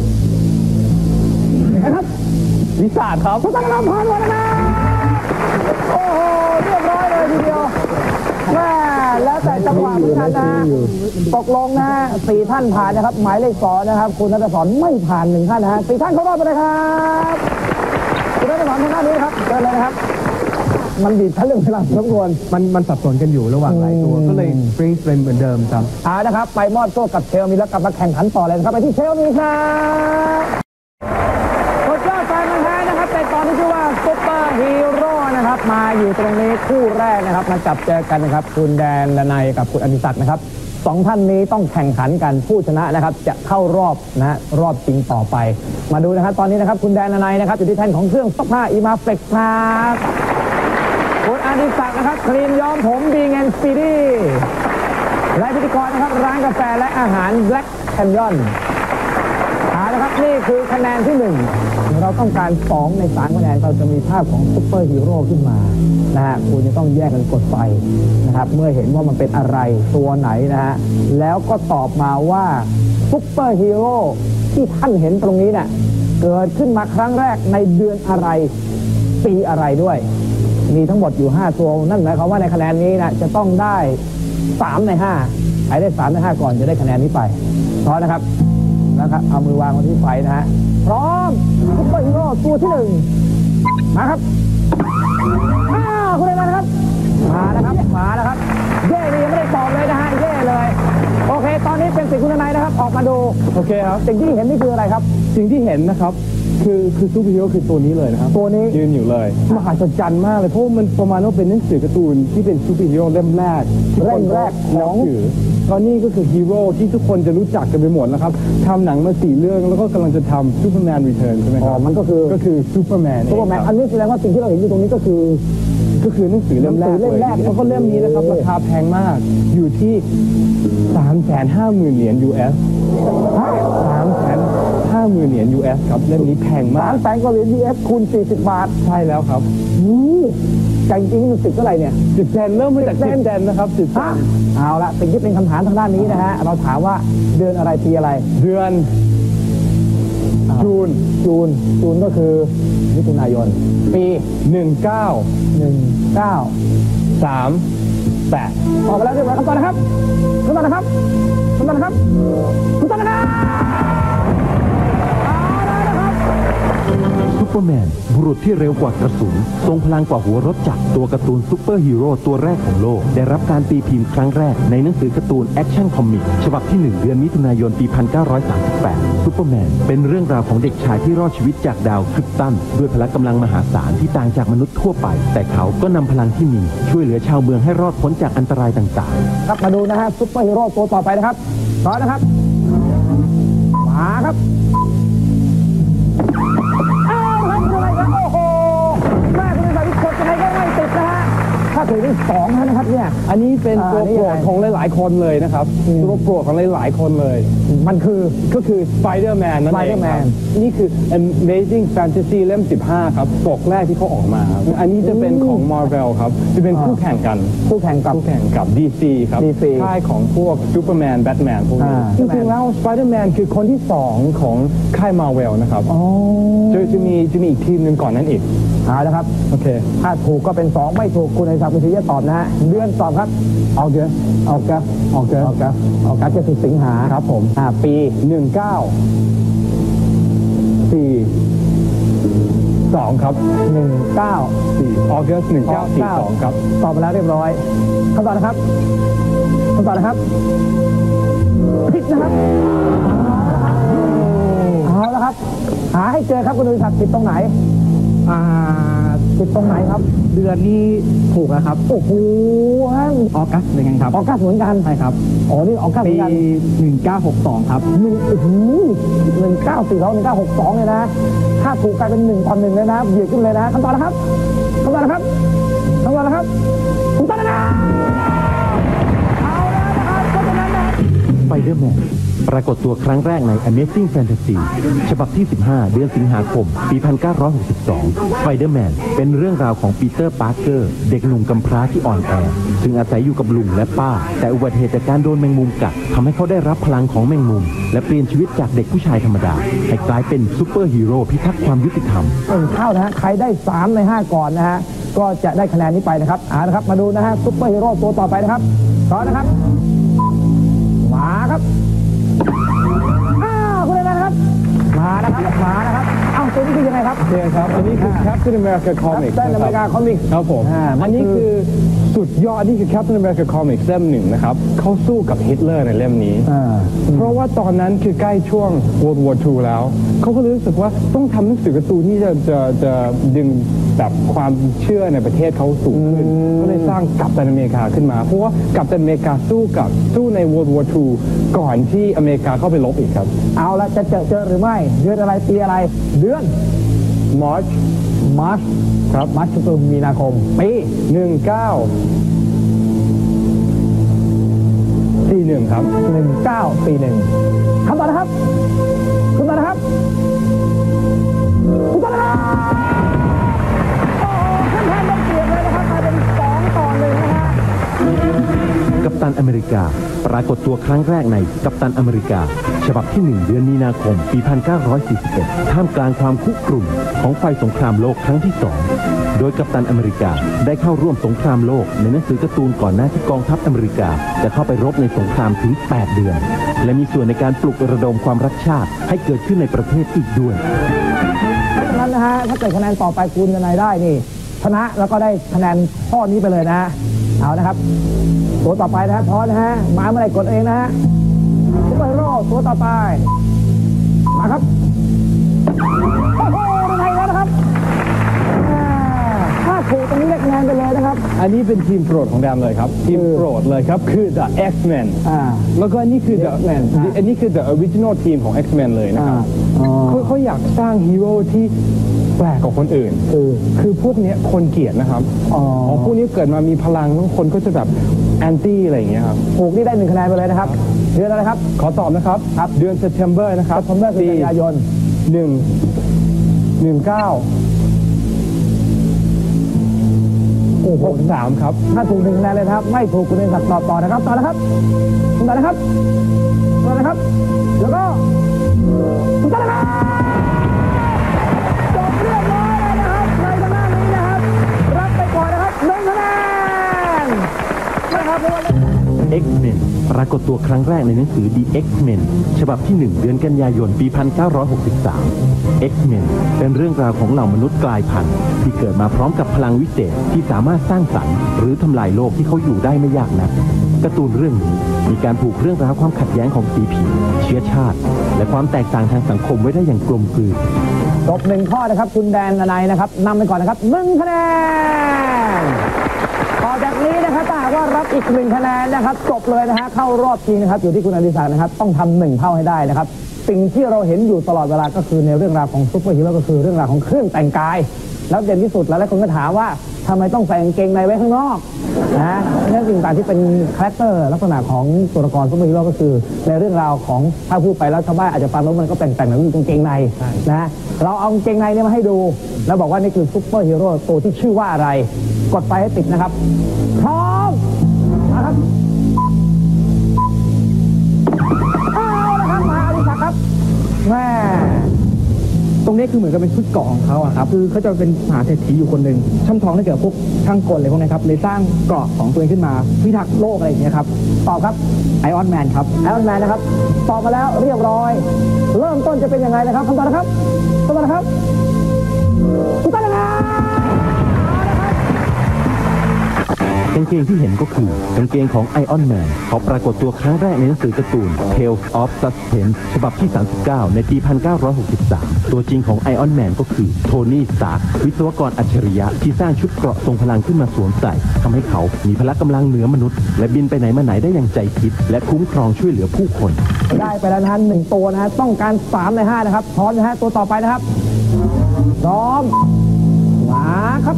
นะครับวิสาดครับทุกท่านนะครับผ่านหมดนะโอ้โหเรียบร้อยเลยทีเดียวแม่แล้วแต่จังหวะเหมือนกันนะตกลงนะ4ท่านผ่านนะครับหมายเลข2นะครับคุณนัทศรไม่ผ่าน1ท่านนะฮะ4ท่านเข้ารอบไปเลยครับคุณนัทศรทางด้านนี้ครับเชิญเลยนะครับมันบีบทั้งเรื่องเวลาทั้งมวลมันสับสนกันอยู่ระหว่างหลายตัวก็เลยฟรีสเป็นเหมือนเดิมครับนะครับไปมอบโซ่กับเชลมีแล้วกลับมาแข่งขันต่อเลยนะครับไปที่เชลมีครับสุดยอดแฟนมันแท้นะครับแต่ตอนที่ชื่อว่าซุปเปอร์ฮีโร่นะครับมาอยู่ตรงนี้คู่แรกนะครับมาจับเจอกันนะครับคุณแดนดนัยกับคุณอดิศักดิ์นะครับ2ท่านนี้ต้องแข่งขันกันผู้ชนะนะครับจะเข้ารอบนะรอบชิงต่อไปมาดูนะครับตอนนี้นะครับคุณแดนดนัยนะครับอยู่ที่แท่นของเครื่องซักผ้าอีมาเฟล็กซ์ครับคุณอดิศักดิ์นะครับครีมย้อมผมบีเงินสปีดี้และพิธีกรนะครับร้านกาแฟและอาหารแบล็กแคนยอนนะครับนี่คือคะแนนที่1เราต้องการ2ใน3คะแนนเราจะมีภาพของซุปเปอร์ฮีโร่ขึ้นมานะฮะคุณจะต้องแยกกันกดไฟนะครับเมื่อเห็นว่ามันเป็นอะไรตัวไหนนะฮะแล้วก็ตอบมาว่าซุปเปอร์ฮีโร่ที่ท่านเห็นตรงนี้เนี่ยเกิดขึ้นมาครั้งแรกในเดือนอะไรปีอะไรด้วยมีทั้งหมดอยู่5ตัวนั่นหมายความว่าในคะแนนนี้นะจะต้องได้3 ใน 5ใครได้3 ใน 5ก่อนจะได้คะแนนนี้ไปพร้อมนะครับเอามือวางบนที่ไฟนะฮะพร้อมซุปเปอร์ฮีโร่ตัวที่1มาครับคุณอะไรนะครับมาแล้วครับเย่นี่ยังไม่ได้ตอบเลยนะฮะเย่เลยโอเคตอนนี้เป็นสิ่งคุณนายนะครับออกมาดูโอเคครับสิ่งที่เห็นนี่คืออะไรครับสิ่งที่เห็นนะครับคือซูเปอร์ฮีโร่คือตัวนี้เลยนะครับตัวนี้ยืนอยู่เลยมหัศจรรย์มากเลยเพราะมันประมาณว่าเป็นหนังสือการ์ตูนที่เป็นซูเปอร์ฮีโร่เล่มแรกของตอนนี้ก็คือฮีโร่ที่ทุกคนจะรู้จักกันไปหมดนะครับทำหนังมา4 เรื่องแล้วก็กำลังจะทำซูเปอร์แมนรีเทิร์นใช่ไหมครับมันก็คือซูเปอร์แมนอันนี้แสดงว่าสิ่งที่เราเห็นอยู่ตรงนี้ก็คือหนังสือเล่มแรกเลยแล้วก็เล่มนี้นะครับราคาแพงมากอยู่ที่350,000 เหรียญ US 350,000 เหรียญ US ครับเล่มนี้แพงมาก 300,000 กว่าเหรียญ US คูณ40 บาทใช่แล้วครับใจจริงมัน10 เท่าไหร่เนี่ย 10 เซนเริ่มมาจาก10 เซนนะครับ10 เซนเอาละสิ่งที่เป็นคำถามทางด้านนี้นะฮะเราถามว่าเดือนอะไรปีอะไรเดือนจูนก็คือมิถุนายนปี 1938 ออกมาแล้วเรียบร้อยคำตอบนะครับซุปเปอร์แมนบุรุษที่เร็วกว่ากระสุนทรงพลังกว่าหัวรถจักรตัวการ์ตูนซุปเปอร์ฮีโร่ตัวแรกของโลกได้รับการตีพิมพ์ครั้งแรกในหนังสือการ์ตูนแอคชั่นคอมิกฉบับที่1เดือนมิถุนายนปี1938ซุปเปอร์แมนเป็นเรื่องราวของเด็กชายที่รอดชีวิตจากดาวคริปตันด้วยพละกำลังมหาศาลที่ต่างจากมนุษย์ทั่วไปแต่เขาก็นำพลังที่มีช่วยเหลือชาวเมืองให้รอดพ้นจากอันตรายต่างๆครับมาดูนะฮะซุปเปอร์ฮีโร่ตัวต่อไปนะครับต่อนะครับมาครับถ้าถึง2แล้วนะครับเนี่ยอันนี้เป็นตัวโปรดของหลายๆคนเลยนะครับตัวโปรดของหลายๆคนเลยมันก็คือ Spider-Man นั่นเองครับนี่คือ Amazing Fantasy เล่ม15ครับปกแรกที่เขาออกมาอันนี้จะเป็นของ Marvel ครับจะเป็นคู่แข่งกับ DC ครับค่ายของพวก Superman Batman พวกนี้จริงๆแล้ว Spider-Man คือคนที่2ของค่าย Marvel นะครับจะมีอีกทีมหนึ่งก่อนนั้นอีกแล้วครับโอเคถ้าถูกก็เป็น2ไม่ถูกคุณไอ้ศักดิ์เป็นที่จะตอบนะฮะเดือนตอบครับออกเกจะสุดสิงหาครับผมปี 1942ครับ 1942 ออกัส1942ครับตอบไปแล้วเรียบร้อยคำตอบนะครับผิดนะครับเอาละครับหาให้เจอครับคุณศักดิ์ผิดตรงไหนผิดตรงไหนครับเดือนนี้ถูกแล้วครับโอ้โหออกัสเป็นไงครับออกัสเหมือนกันใช่ครับนี่ออกัสเหมือนกัน 1962ครับ 1942 1962เลยนะถ้าถูกกลายเป็น1 ต่อ 1เลยนะเบียดขึ้นเลยนะคำตอบนะครับถูกต้องนะครับเอาแล้วนะครับเพราะฉะนั้นนะ Spider-Manปรากฏตัวครั้งแรกใน Amazing Fantasy ฉบับที่15เดือนสิงหาคมปี1962 Spider-Man เป็นเรื่องราวของปีเตอร์ ปาร์เกอร์เด็กหนุ่มกำพร้าที่อ่อนแอซึ่งอาศัยอยู่กับลุงและป้าแต่อุบัติเหตุจากการโดนแมงมุมกัดทำให้เขาได้รับพลังของแมงมุมและเปลี่ยนชีวิตจากเด็กผู้ชายธรรมดาให้กลายเป็นซูเปอร์ฮีโร่พิทักษ์ความยุติธรรมเข้านะฮะใครได้3 ใน 5ก่อนนะฮะก็จะได้คะแนนนี้ไปนะครับนะครับมาดูนะฮะซูเปอร์ฮีโร่ตัวต่อไปนะครับต่อนะครับมาครับคุณอะไรนะครับมานะครับตัวนี้คือยังไงครับครับอันนี้คือ Captain America Comics Captain America Comics ครับผมอันนี้คือสุดยอดนี่คือ Captain America Comics เล่ม1นะครับเขาสู้กับฮิตเลอร์ในเล่มนี้เพราะว่าตอนนั้นคือใกล้ช่วง World War II แล้วเขาก็รู้สึกว่าต้องทำหนังสือการ์ตูนที่จะดึงแบบความเชื่อในประเทศเขาสูงขึ้นก็เลยสร้างกัปตันอเมริกาขึ้นมาเพราะว่ากัปตันอเมริกาสู้ใน World War II ก่อนที่อเมริกาเข้าไปรบอีกครับเอาละจะเจอหรือไม่เดือนอะไรปีอะไรเดือน March ครับ March คือมีนาคมปี 1941ครับ 1941คำตอบนะครับคุณตอบนะครับขึ้นแทนต้องเปลี่ยนเลยนะครับมาเป็น2 ต่อ 1นะฮะกัปตันอเมริกาปรากฏตัวครั้งแรกในกัปตันอเมริกาฉบับที่ 1 เดือนมีนาคมปี 1941 ท่ามกลางความคุกรุ่นของไฟสงครามโลกครั้งที่ 2 โดยกัปตันอเมริกาได้เข้าร่วมสงครามโลกในหนังสือการ์ตูนก่อนหน้าที่กองทัพอเมริกาจะเข้าไปรบในสงครามถึง 8 เดือน และมีส่วนในการปลุกระดมความรักชาติให้เกิดขึ้นในประเทศอีกด้วยดังนั้นนะฮะถ้าเกิดคะแนนต่อไปคุณกันนายได้นี่ชนะแล้วก็ได้คะแนนข้อนี้ไปเลยนะฮะเอานะครับตัวต่อไปนะฮะพร้อมนะฮะมาเมื่อไหร่กดเองนะฮะซุปเปอร์ฮีโร่ตัวต่อไปมาครับโอ้โหยังไงแล้วนะครับถ้าถูกตรงนี้ได้คะแนนไปเลยนะครับอันนี้เป็นทีมโปรดของแดมเลยครับทีมโปรดเลยครับคือ The X-Men แล้วก็อันนี้คือ อันนี้คือ The Original Team ของ X-Men เลยนะครับเขาอยากสร้างฮีโร่ที่แปลกกว่าคนอื่นคือพวกนี้คนเกลียดนะครับพวกนี้เกิดมามีพลังคนก็จะแบบแอนตี้อะไรอย่างเงี้ยครับถูกนี่ได้1 คะแนนไปเลยนะครับเดือนอะไรครับขอตอบนะครับเดือน September นะครับ September คือกันยายน 63ครับถ้าถูก1 คะแนนเลยครับไม่ถูกคุณเองตอบต่อนะครับต่อนะครับต่อนะครับต่อนะครับแล้วก็ต่อนะครับจบเรียบร้อยแล้วนะครับในทางด้านนี้นะครับรับไปก่อนนะครับ1 คะแนนนะครับ X-Men ปรากฏตัวครั้งแรกในหนังสือ The X-Men ฉบับที่ 1 เดือนกันยายนปี 1963 X-Men เป็นเรื่องราวของเหล่ามนุษย์กลายพันธุ์ที่เกิดมาพร้อมกับพลังวิเศษที่สามารถสร้างสรรค์หรือทำลายโลกที่เขาอยู่ได้ไม่ยากนักการ์ตูนเรื่องนี้มีการผูกเรื่องราวความขัดแย้งของสีผิวเชื้อชาติและความแตกต่างทางสังคมไว้ได้อย่างกลมกลืนจบ1 ข้อนะครับคุณแดนนายนะครับนำไปก่อนนะครับ1 คะแนนต่อจากนี้นะครับถ้าหากว่ารับอีก1 คะแนนนะครับจบเลยนะฮะเข้ารอบจริงนะครับอยู่ที่คุณอดิศักดิ์นะครับต้องทำ1 เท่าให้ได้นะครับสิ่งที่เราเห็นอยู่ตลอดเวลาก็คือในเรื่องราวของซุปเปอร์ฮีโร่ก็คือเรื่องราวของเครื่องแต่งกายแล้วเด่นที่สุดแล้วคนก็ถามว่าทำไมต้องใส่กางเกงในไว้ข้างนอกนะนั่นสิ่งต่างที่เป็นคาแรคเตอร์ลักษณะของตัวละครซุปเปอร์ฮีโร่ก็คือในเรื่องราวของถ้าพูดไปแล้วชาวบ้านอาจจะฟังแล้วมันก็แต่งแบบกางเกงในนะเราเอากางเกงในเนี่ยมาให้ดูแล้วบอกว่านี่คือซุปเปอร์ฮีโร่ตัวที่ชื่อว่าอะไรกดไฟให้ติดนะครับพร้อมนะครับเอาละครับมาอดิศักดิ์ครับแม่ตรงนี้คือเหมือนกับเป็นชุดเกราะของเขาอะครับคือเขาจะเป็นมหาเศรษฐีอยู่คนหนึ่งช่ำชองให้เกิดพวกช่างกลอะไรพวกนี้ครับเลยสร้างเกราะของตัวเองขึ้นมาพิทักษ์โลกอะไรอย่างเงี้ยครับตอบครับไอออนแมนครับไอออนแมนนะครับตอบมาแล้วเรียบร้อยเริ่มต้นจะเป็นยังไงนะครับคำตอบนะครับคำตอบนะครับถูกต้องนะครับกางเกงที่เห็นก็คือกางเกงของไอออนแมนเขาปรากฏตัวครั้งแรกในหนังสือการ์ตูน Tales of Suspense ฉบับที่ 39 ในปี 1963 ตัวจริงของไอออนแมนก็คือโทนี่ สตาร์ควิศวกรอัจฉริยะที่สร้างชุดเกราะทรงพลังขึ้นมาสวมใส่ทำให้เขามีพละกำลังเหนือมนุษย์และบินไปไหนมาไหนได้อย่างใจคิดและคุ้มครองช่วยเหลือผู้คนได้ไปแล้วนะ1 ตัวนะฮะต้องการ3 ใน 5นะครับพร้อมนะฮะตัวต่อไปนะครับพร้อมมาครับ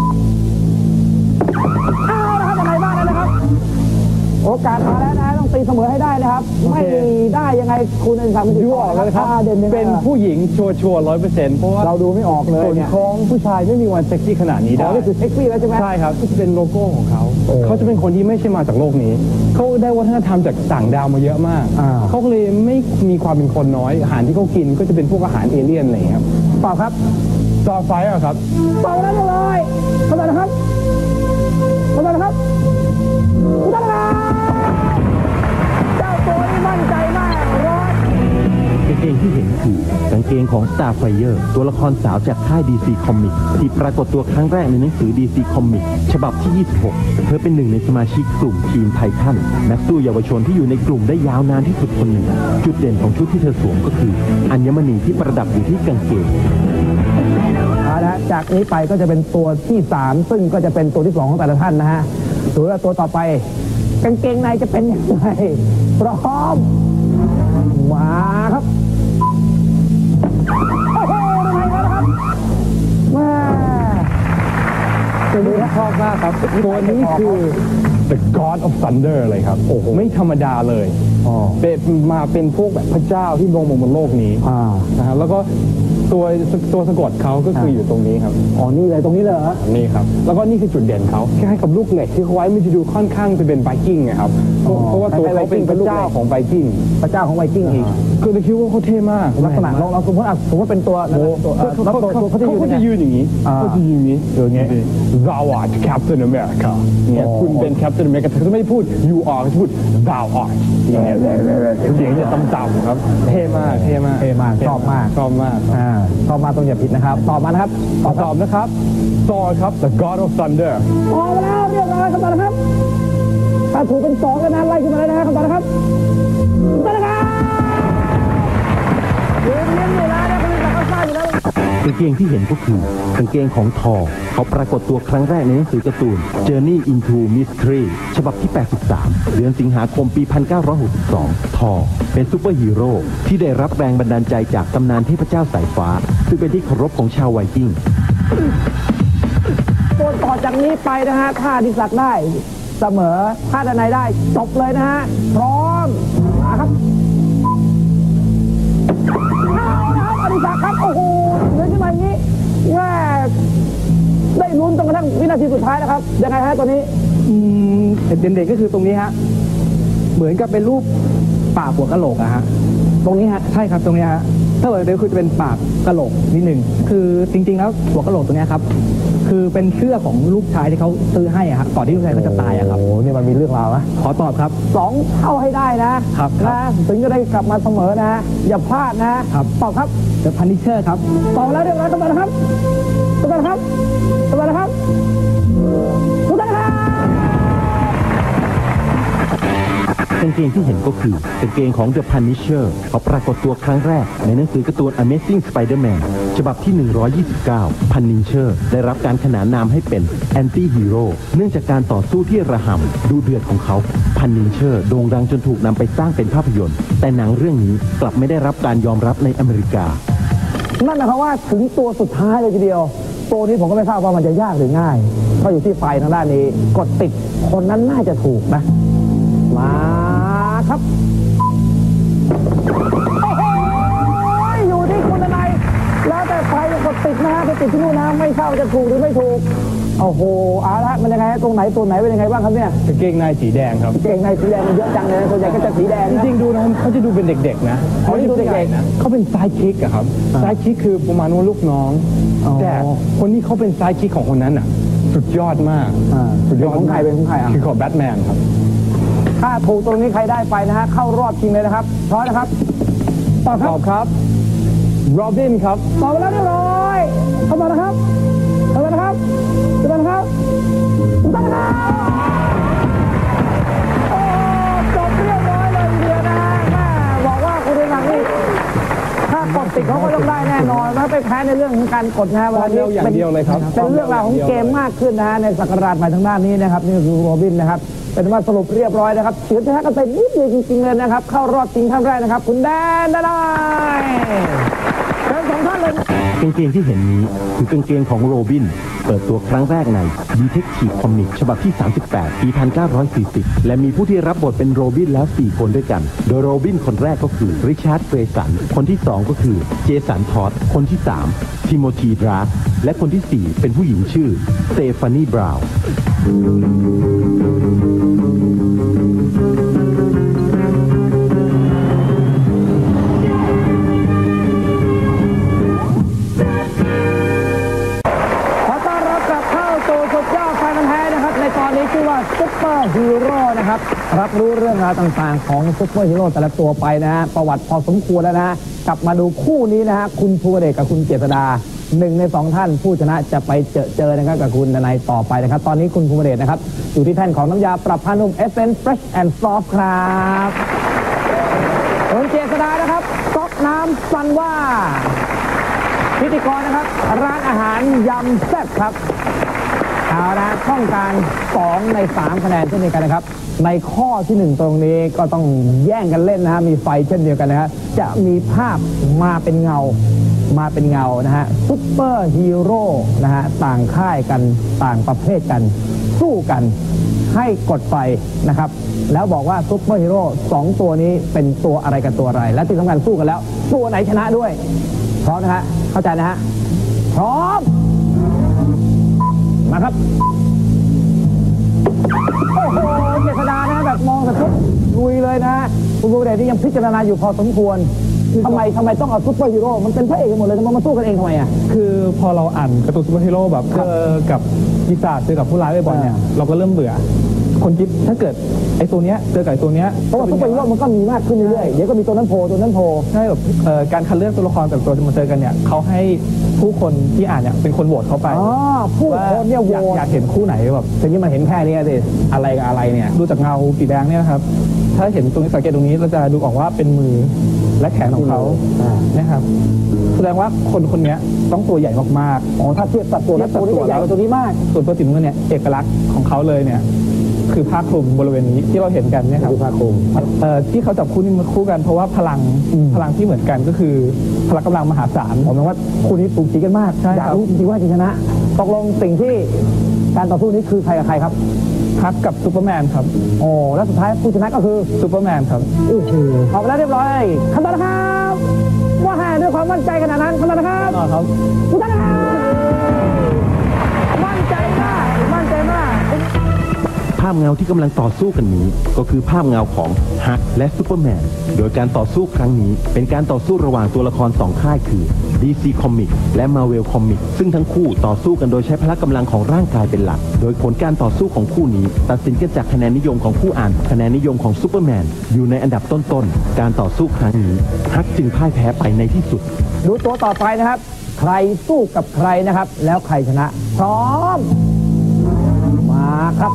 เอาละครับยังไงบ้างนะครับโอกาสมาแล้วนะต้องตีเสมอให้ได้นะครับไม่ได้ยังไงคุณอดิศักดิ์ดูออกเลยครับเป็นผู้หญิงชัวร์100%เพราะว่าเราดูไม่ออกเลยส่วนของผู้ชายไม่มีวันเซ็กซี่ขนาดนี้ได้นี่คือเซ็กซี่แล้วใช่ไหมใช่ครับที่เป็นโลโก้ของเขาเขาจะเป็นคนที่ไม่ใช่มาจากโลกนี้เขาได้วัฒนธรรมจากต่างดาวมาเยอะมากเขาเลยไม่มีความเป็นคนน้อยอาหารที่เขากินก็จะเป็นพวกอาหารเอเลี่ยนอะไรอย่างเงี้ยครับตอบครับซอไฟร์ครับตอบแล้วเลยขอบคุณนะครับขอบคุณนะครับขอบคุณนะครับเจ้าตัวนี้มั่นใจมากร้อยกางเกงที่เห็นคือกางเกงของ Starfire ตัวละครสาวจากค่าย DC Comics ที่ปรากฏตัวครั้งแรกในหนังสือ DC Comics ฉบับที่ 26 เธอเป็นหนึ่งในสมาชิกกลุ่มทีมไททันนักสู้เยาวชนที่อยู่ในกลุ่มได้ยาวนานที่สุดคนหนึ่งจุดเด่นของชุดที่เธอสวมก็คืออัญมณีที่ประดับอยู่ที่กางเกงจากนี้ไปก็จะเป็นตัวที่3ซึ่งก็จะเป็นตัวที่2ของแต่ละท่านนะฮะดูว่าตัวต่อไปกางเกงในจะเป็นยังไงพร้อมมาครับโอ้โหยังไงแล้วครับมาตัวนี้ชอบมากครับตัวนี้คือ The God of Thunder เลยครับโอ้โหไม่ธรรมดาเลยเป็นมาเป็นพวกแบบพระเจ้าที่ลงมาบนโลกนี้นะฮะแล้วก็ตัวสะกดเขาก็คืออยู่ตรงนี้ครับอ๋อนี่เลยตรงนี้เลยเหรอนี่ครับแล้วก็นี่คือจุดเด่นเขาคล้ายๆกับลูกเหล็กที่เขาไว้มันจะดูค่อนข้างจะเป็นไบกิ้งไงครับเพราะว่าตัวเขาเป็นพระเจ้าของไบกิ้งพระเจ้าของไวกิ้งอีกคือเราคิดว่าเขาเท่มากลักษณะเราสมมติเป็นตัวเขาจะยืนอย่างนี้เขาจะยืนอย่างนี้Thou art Captain America เนี่ยคุณเป็น Captain America เขาจะไม่พูด you are เขาจะพูด Thou art อย่างเงี้ยเสียงจะต่ำๆครับเท่มากชอบมากชอบมากชอบมากต้องอย่าผิดนะครับตอบมานะครับตอบนะครับ Thor ครับ the God of Thunder ออกมาแล้วเรียบร้อยคำตอบนะครับถ้าถูกเป็น2กันนะไล่ขึ้นมาเลยนะครับคำตอบนะครับไปเลยครับยืนอยู่แล้วนะคุณจะเข้าซ่าอยู่แล้วกางเกงที่เห็นก็คือกางเกงของทอเขาปรากฏตัวครั้งแรกในหนังสือการ์ตูน Journey into Mystery ฉบับที่ 83 เดือนสิงหาคมปี 1962 ทอเป็นซูเปอร์ฮีโร่ที่ได้รับแรงบันดาลใจจากตำนานเทพเจ้าสายฟ้าซึ่งเป็นที่เคารพของชาวไวกิ้งตัวต่อจากนี้ไปนะฮะถ้าดิศักดิ์ได้เสมอถ้าดนัยได้จบเลยนะฮะพร้อมมาครับอดิศักดิ์ครับโอ้โหเดินขึ้นมาอย่างนี้แม่ได้ลุ้นจนกระทั่งวินาทีสุดท้ายนะครับยังไงฮะตัวนี้เด่นๆก็คือตรงนี้ฮะเหมือนกับเป็นรูปปากหัวกะโหลกอะฮะตรงนี้ฮะใช่ครับตรงนี้ฮะถ้าเกิดเดี๋ยวคือจะเป็นปากกะโหลกนิดหนึ่งคือจริงๆแล้วหัวกะโหลกตรงนี้ครับคือเป็นเสื้อของลูกชายที่เขาซื้อให้อะครับก่อนที่ลูกชายเขาจะตายอะครับโอ้นี่มันมีเรื่องราวนะขอตอบครับ 2เท่าให้ได้นะครับนะถึงจะได้กลับมาเสมอนะอย่าพลาดนะครับตอบครับ The Punisher ครับตอบแล้วเรียบร้อยครับนะครับนะครับนะครับทุกท่านครับกางเกงที่เห็นก็คือกางเกงของ The Punisher เขาปรากฏตัวครั้งแรกในหนังสือการ์ตูน Amazing Spider-Man ฉบับที่ 129 Punisher ได้รับการขนานนามให้เป็น Anti-Hero เนื่องจากการต่อสู้ที่ระห่ำดูเดือดของเขา Punisher โด่งดังจนถูกนำไปสร้างเป็นภาพยนตร์แต่หนังเรื่องนี้กลับไม่ได้รับการยอมรับในอเมริกานั่นหมายความว่าถึงตัวสุดท้ายเลยทีเดียวตัวนี้ผมก็ไม่ทราบว่ามันจะยากหรือง่ายก็อยู่ที่ไฟทางด้านนี้กดติดคนนั้นน่าจะถูกนะมาครับโอ้โหอยู่ที่คุณนายแล้วแต่ไฟกดติดนะฮะไปติดที่นู่นนะไม่ทราบจะถูกหรือไม่ถูกโอ้โหเอาละมันยังไงตรงไหนตัวไหนเป็นยังไงบ้างครับเนี่ยกางเกงในสีแดงครับกางเกงในสีแดงมันเยอะจังเลยส่วนใหญ่ก็จะสีแดงจริงๆดูนะเขาจะดูเป็นเด็กๆนะเขาดูเด็กๆเขาเป็นไซด์คิกอะครับไซด์คิกคือประมาณว่าลูกน้องแต่คนนี้เขาเป็นไซด์คิกของคนนั้นอะสุดยอดมากสุดยอดของใครเป็นของใครคือของแบทแมนครับถ้าถูกตรงนี้ใครได้ไปนะฮะเข้ารอบจริงเลยนะครับพร้อมนะครับตอบครับโรบินครับตอบแล้วเรียบร้อยเข้ามานะครับเข้ามานะครับเข้ามานะครับเข้ามานะครับโอ้จบเรียบร้อยเลยเดียวนะแม่บอกว่าคุณเป็นหนังนี่ถ้ากดติดเขาก็ต้องได้แน่นอนนะไปแพ้ในเรื่องของการกดนะวันนี้อย่างเดียวเลยครับเป็นเรื่องราวของเกมมากขึ้นนะในศักราชใหม่ทางด้านนี้นะครับนี่คือโรบินนะครับเป็นว่าสรุปเรียบร้อยนะครับเฉือนแพ้กันไปนิดเดียวจริงๆเลยนะครับเข้ารอบจริงท่านแรกนะครับคุณแดนได้เป็นสองท่านเลยกางเกงที่เห็นนี้คือกางเกงของโรบินเปิดตัวครั้งแรกใน Detective Comics ฉบับที่ 38 ปี 1940 และมีผู้ที่รับบทเป็นโรบินแล้ว 4 คนด้วยกันโดยโรบินคนแรกก็คือริชาร์ด เกรสันคนที่ 2 ก็คือเจสัน ทอดคนที่ 3 ทิโมธี ดราสและคนที่ 4 เป็นผู้หญิงชื่อสเตฟานี บราวน์ซุปเปอร์ฮีโร่นะครับรับรู้เรื่องราวต่างๆของซุปเปอร์ฮีโร่แต่ละตัวไปนะฮะประวัติพอสมควรแล้วนะกลับมาดูคู่นี้นะฮะคุณภูวเดชกับคุณเจษดา1 ใน 2ท่านผู้ชนะจะไปเจอนะครับกับคุณดนัยต่อไปนะครับตอนนี้คุณภูวเดชนะครับอยู่ที่แท่นของน้ำยาปรับผ้านุ่ม Essence Fresh and Soft ครับคุณเจษดานะครับก๊อกน้ำซันว่าพิธีกรนะครับร้านอาหารยำแซ่บครับเอาละต้องการ2 ใน 3คะแนนเช่นเดียวกันนะครับในข้อที่1ตรงนี้ก็ต้องแย่งกันเล่นนะฮะมีไฟเช่นเดียวกันนะฮะจะมีภาพมาเป็นเงานะฮะซุปเปอร์ฮีโร่นะฮะต่างค่ายกันต่างประเภทกันสู้กันให้กดไฟนะครับแล้วบอกว่าซุปเปอร์ฮีโร่2ตัวนี้เป็นตัวอะไรกับตัวอะไรและที่สำคัญสู้กันแล้วตัวไหนชนะด้วยพร้อมนะฮะเข้าใจนะฮะพร้อมมาครับโอ้โหเจษดานะแบบมองแบบลุยเลยนะคุณบูเดชนี่ยังพิจารณาอยู่พอสมควรทำไมต้องเอาซุปเปอร์ฮีโร่มันเป็นพระเอกกันหมดเลยทำไมมาสู้กันเองทำไมอ่ะคือพอเราอ่านการ์ตูนซูเปอร์ฮีโร่แบบเจอกับปีศาจเจอกับผู้ร้ายบ่อยๆเนี่ยเราก็เริ่มเบื่อคนคิดถ้าเกิดไอ้ตัวเนี้ยเจอกับไอ้ตัวเนี้ยเพราะว่าซุปเปอร์ฮีโร่มันก็มีมากขึ้นเรื่อยๆเดี๋ยวก็มีตัวนั้นโผล่ตัวนั้นโผล่ใช่แบบการคัดเลือกตัวละครแต่ละตัวมาเจอกันเนี่ยเขาให้ผู้คนที่อ่านเนี่ยเป็นคนโหวตเข้าไปอ๋อผู้ว่าคนเนี่ยโหวอยากตเห็นคู่ไหนแบบแต่นี่มันเห็นแค่นี้สิอะไรกับอะไรเนี่ยดูจากเงาสีแดงเนี่ยนะครับถ้าเห็นตรงนี้สังเกตตรงนี้เราจะดูออกว่าเป็นมือและแขนของเขานะครับแสดงว่าคนเนี้ยต้องตัวใหญ่มากๆอ๋อถ้าเทียบสัดส่วนแล้วตัวนี้จะใหญ่กว่าตัวนี้มากส่วนตัวสีน้ำเงินเนี่ยเอกลักษณ์ของเขาเลยเนี่ยคือผ้าคลุมบริเวณนี้ที่เราเห็นกันเนี่ยครับคือผ้าคลุมที่เขาจับคู่นี้มาคู่กันเพราะว่าพลังที่เหมือนกันก็คือพละกำลังมหาศาลผมมองว่าคู่นี้สูสีกันมากใช่อยากครับรู้จริงๆว่าจะชนะตกลงสิ่งที่การต่อสู้นี้คือใครกับใครครับฮักกับซูเปอร์แมนครับโอ้แล้วสุดท้ายผู้ชนะก็คือซูเปอร์แมนครับโอ้โหออกไปแล้วเรียบร้อยขั้นตอนนะครับว่าแห่ด้วยความมั่นใจขนาดนั้นขั้นตอนนะครับครับทุกท่านนะครับมั่นใจมากมั่นใจมากภาพเงาที่กำลังต่อสู้กันนี้ก็คือภาพเงาของฮักและซูเปอร์แมน โดยการต่อสู้ครั้งนี้เป็นการต่อสู้ระหว่างตัวละครสองค่ายคือ DC Comics และ Marvel Comics ซึ่งทั้งคู่ต่อสู้กันโดยใช้พละกำลังของร่างกายเป็นหลัก โดยผลการต่อสู้ของคู่นี้ตัดสินกันจากคะแนนนิยมของผู้อ่านคะแนนนิยมของซูเปอร์แมนอยู่ในอันดับต้นๆการต่อสู้ครั้งนี้ฮักจึงพ่ายแพ้ไปในที่สุดดูตัวต่อไปนะครับ ใครสู้กับใครนะครับ แล้วใครชนะ พร้อม มาครับ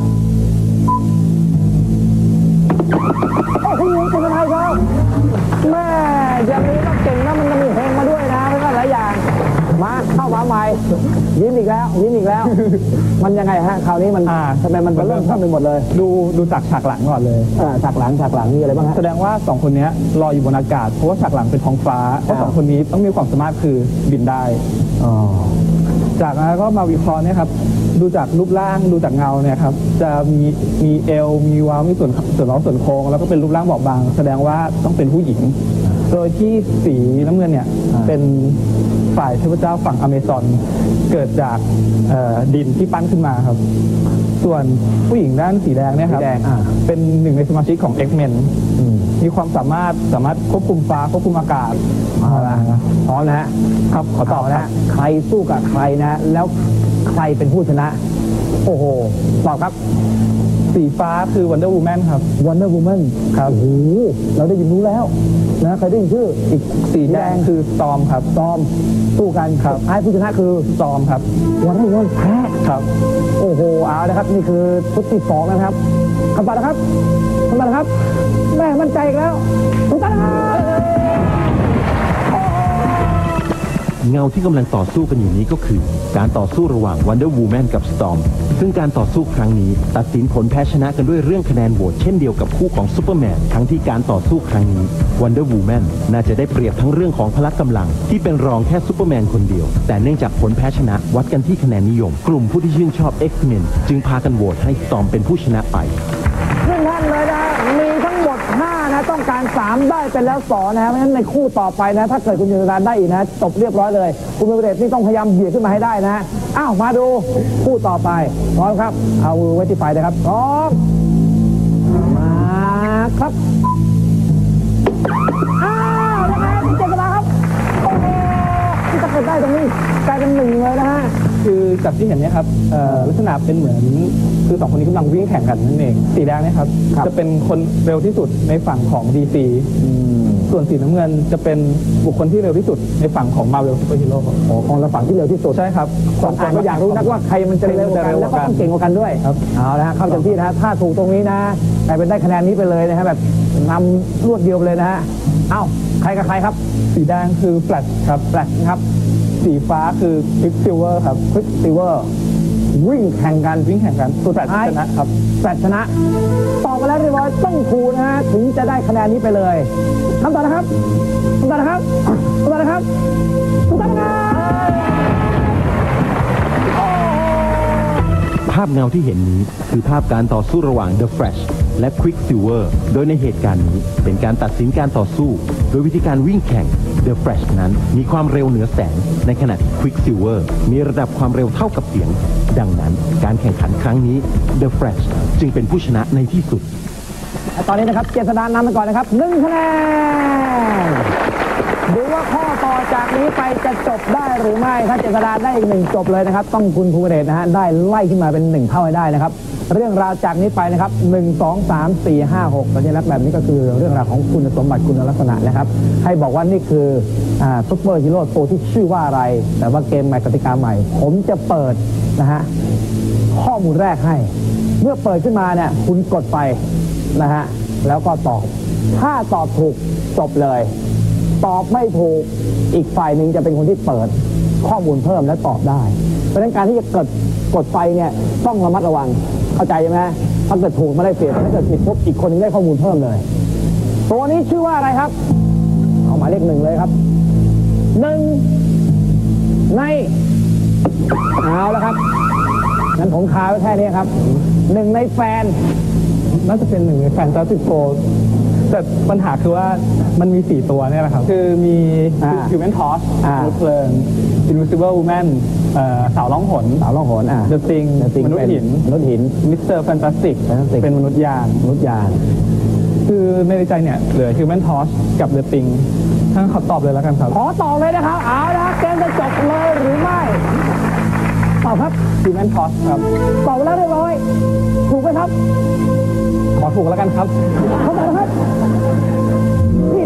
โอ้โหเป็นอะไรครับแม่อย่างนี้ต้องเก่งนะมันจะมีเพลงมาด้วยนะไม่ว่าหลายอย่างมาเข้ามาใหม่ยิ้มอีกแล้วยิ้มอีกแล้ว มันยังไงฮะคราวนี้มันทำไมมันเริ่มเข้าไปหมดเลยดูจากฉากหลังก่อนเลยฉากหลังมีอะไรบ้างฮะแสดงว่า2คนนี้ลอยอยู่บนอากาศเพราะว่าฉากหลังเป็นท้องฟ้าเพราะ2คนนี้ต้องมีความสามารถคือบินได้ จากนั้นก็มาวิเคราะห์เนี่ยครับดูจากรูปร่างดูจากเงาเนี่ยครับจะมีเอวมีว้าวมีส่วนร้องส่วนโค้งแล้วก็เป็นรูปร่างบอบบางแสดงว่าต้องเป็นผู้หญิง โดยที่สีน้ำเงินเนี่ยเป็นฝ่ายเทพเจ้าฝั่งอเมซอนเกิดจากดินที่ปั้นขึ้นมาครับส่วนผู้หญิงด้านสีแดงเนี่ยครับเป็นหนึ่งในสมาชิกของ X-Men มีความสามารถควบคุมฟ้าควบคุมอากาศเอาละพร้อมนะฮะครับขอตอบนะใครสู้กับใครนะแล้วใครเป็นผู้ชนะ โอ้โหตอบครับสีฟ้าคือ Wonder Woman ครับ Wonder Woman ครับโอ้โหเราได้ยินรู้แล้วนะเคยได้ยินชื่ออีกสีแดงคือ Storm ครับ Storm สู้กันครับท้ายผู้ชนะคือ Storm ครับ Wonder Woman แพ้ครับโอ้โหเอาละครับนี่คือชุดที่สองนะครับคำตอบนะครับคำตอบนะครับแม่มั่นใจอีกแล้วถูกต้องนะครับเงาที่กำลังต่อสู้กันอยู่นี้ก็คือ การต่อสู้ระหว่าง Wonder Woman กับ Storm ซึ่งการต่อสู้ครั้งนี้ตัดสินผลแพ้ชนะกันด้วยเรื่องคะแนนโหวตเช่นเดียวกับคู่ของ Superman ทั้งที่การต่อสู้ครั้งนี้ Wonder Woman น่าจะได้เปรียบทั้งเรื่องของพละกำลังที่เป็นรองแค่ Superman คนเดียวแต่เนื่องจากผลแพ้ชนะวัดกันที่คะแนนนิยม กลุ่มผู้ที่ชื่นชอบ X-Men จึงพากันโหวตให้ Storm เป็นผู้ชนะไปซึ่งท่านเลยนะมีทั้งหมด5นะต้องการ3ได้เป็นแล้ว2นะเพราะฉะนั้นในคู่ต่อไปนะถ้าเกิดคุณยูนานได้อีกนะจบเรียบร้อยเลยคุณเบเรตนี่ต้องพยายามเบียดขึ้นมาให้ได้นะอ้าวมาดูคู่ต่อไปพร้อมครับเอาไว้ที่ไฟนะครับพร้อมมาครับอ้าวยังไงคุณเจษฎาครับโอ้โหที่ถ้าเกิดได้ตรงนี้กลายเป็น1เลยนะฮะคือจากที่เห็นเนี่ยครับลักษณะเป็นเหมือนคือ2คนนี้กำลังวิ่งแข่งกันนั่นเองสีแดงเนี่ยครับจะเป็นคนเร็วที่สุดในฝั่งของ DC ส่วนสีน้ำเงินจะเป็นบุคคลที่เร็วที่สุดในฝั่งของ Marvel Super Hero โอ้ของเราฝั่งที่เร็วที่สุดใช่ครับคนอ่านก็อยากรู้นักว่าใครมันจะเร็วกว่ากันแล้วก็ต้องเก่งกว่ากันด้วยครับเอาละฮะเข้าเต็มที่นะฮะถ้าถูกตรงนี้นะใครเป็นได้คะแนนนี้ไปเลยนะฮะแบบนำรวดเดียวไปเลยนะฮะเอ้าใครกับใครครับสีแดงคือ Flash ครับ Flash ครับสีฟ้าคือ Quicksilver ครับ Quicksilver วิ่งแข่งกันวิ่งแข่งกันสุดท้ายท้ายชนะครับ Flash ชนะตอบมาแล้วเรียบร้อยต้องถูกนะฮะถึงจะได้คะแนนนี้ไปเลยคำตอบนะครับคำตอบนะครับคำตอบนะครับถูกต้องนะครับภาพเงาที่เห็นนี้คือภาพการต่อสู้ระหว่าง The Flash และ Quicksilver โดยในเหตุการณ์นี้เป็นการตัดสินการต่อสู้โดยวิธีการวิ่งแข่ง The The Flash นั้นมีความเร็วเหนือแสงในขณะที่ Quicksilver มีระดับความเร็วเท่ากับเสียงดังนั้นการแข่งขันครั้งนี้ The Flash จึงเป็นผู้ชนะในที่สุดตอนนี้นะครับเจษฎานำไปก่อนนะครับ1 คะแนนดูว่าข้อต่อจากนี้ไปจะจบได้หรือไม่ถ้าเจษฎาได้อีก1จบเลยนะครับต้องคุณภูมิเดชนะฮะได้ไล่ขึ้นมาเป็น1เท่าให้ได้นะครับเรื่องราวจากนี้ไปนะครับ1 2 3 4 5 6สัญลักษณ์แบบนี้ก็คือเรื่องราวของคุณสมบัติคุณลักษณะนะครับให้บอกว่านี่คือซุปเปอร์ฮีโร่ตัวที่ชื่อว่าอะไรแต่ว่าเกมใหม่กติกาใหม่ผมจะเปิดนะฮะข้อมูลแรกให้เมื่อเปิดขึ้นมาเนี่ยคุณกดไปนะฮะแล้วก็ตอบถ้าตอบถูกจบเลยตอบไม่ถูกอีกฝ่ายหนึ่งจะเป็นคนที่เปิดข้อมูลเพิ่มและตอบได้เพราะฉะนั้นการที่จะกดไฟเนี่ยต้องระมัดระวังเข้าใจไหมถ้าเกิดถูกไม่ได้เปรียบถ้าเกิดผิดปุ๊บอีกคนนึงได้ข้อมูลเพิ่มเลยตัวนี้ชื่อว่าอะไรครับเอาหมายเลข1เลยครับ1ในเอาแล้วครับงั้นผมคาไว้แค่นี้ครับ1ในแฟนน่าจะเป็น1ในแฟนตาสติกโฟร์แต่ปัญหาคือว่ามันมี4ตัวเนี่ยแหละครับคือมี Human Torch มนุษย์เพลิง Invisible Woman สาวล่องหนThe Thing มนุษย์หินMr. Fantastic เป็นมนุษย์ยานคือในใจเนี่ยเหลือ Human Torch กับ The Thing ท่านขอตอบเลยแล้วกันครับขอตอบเลยนะครับเอาละเกมจะจบเลยหรือไม่ตอบครับ Human Torch ครับตอบแล้วเรียบร้อยถูกไหมครับขอถูกแล้วกันครับเขาบอกนะครับผิด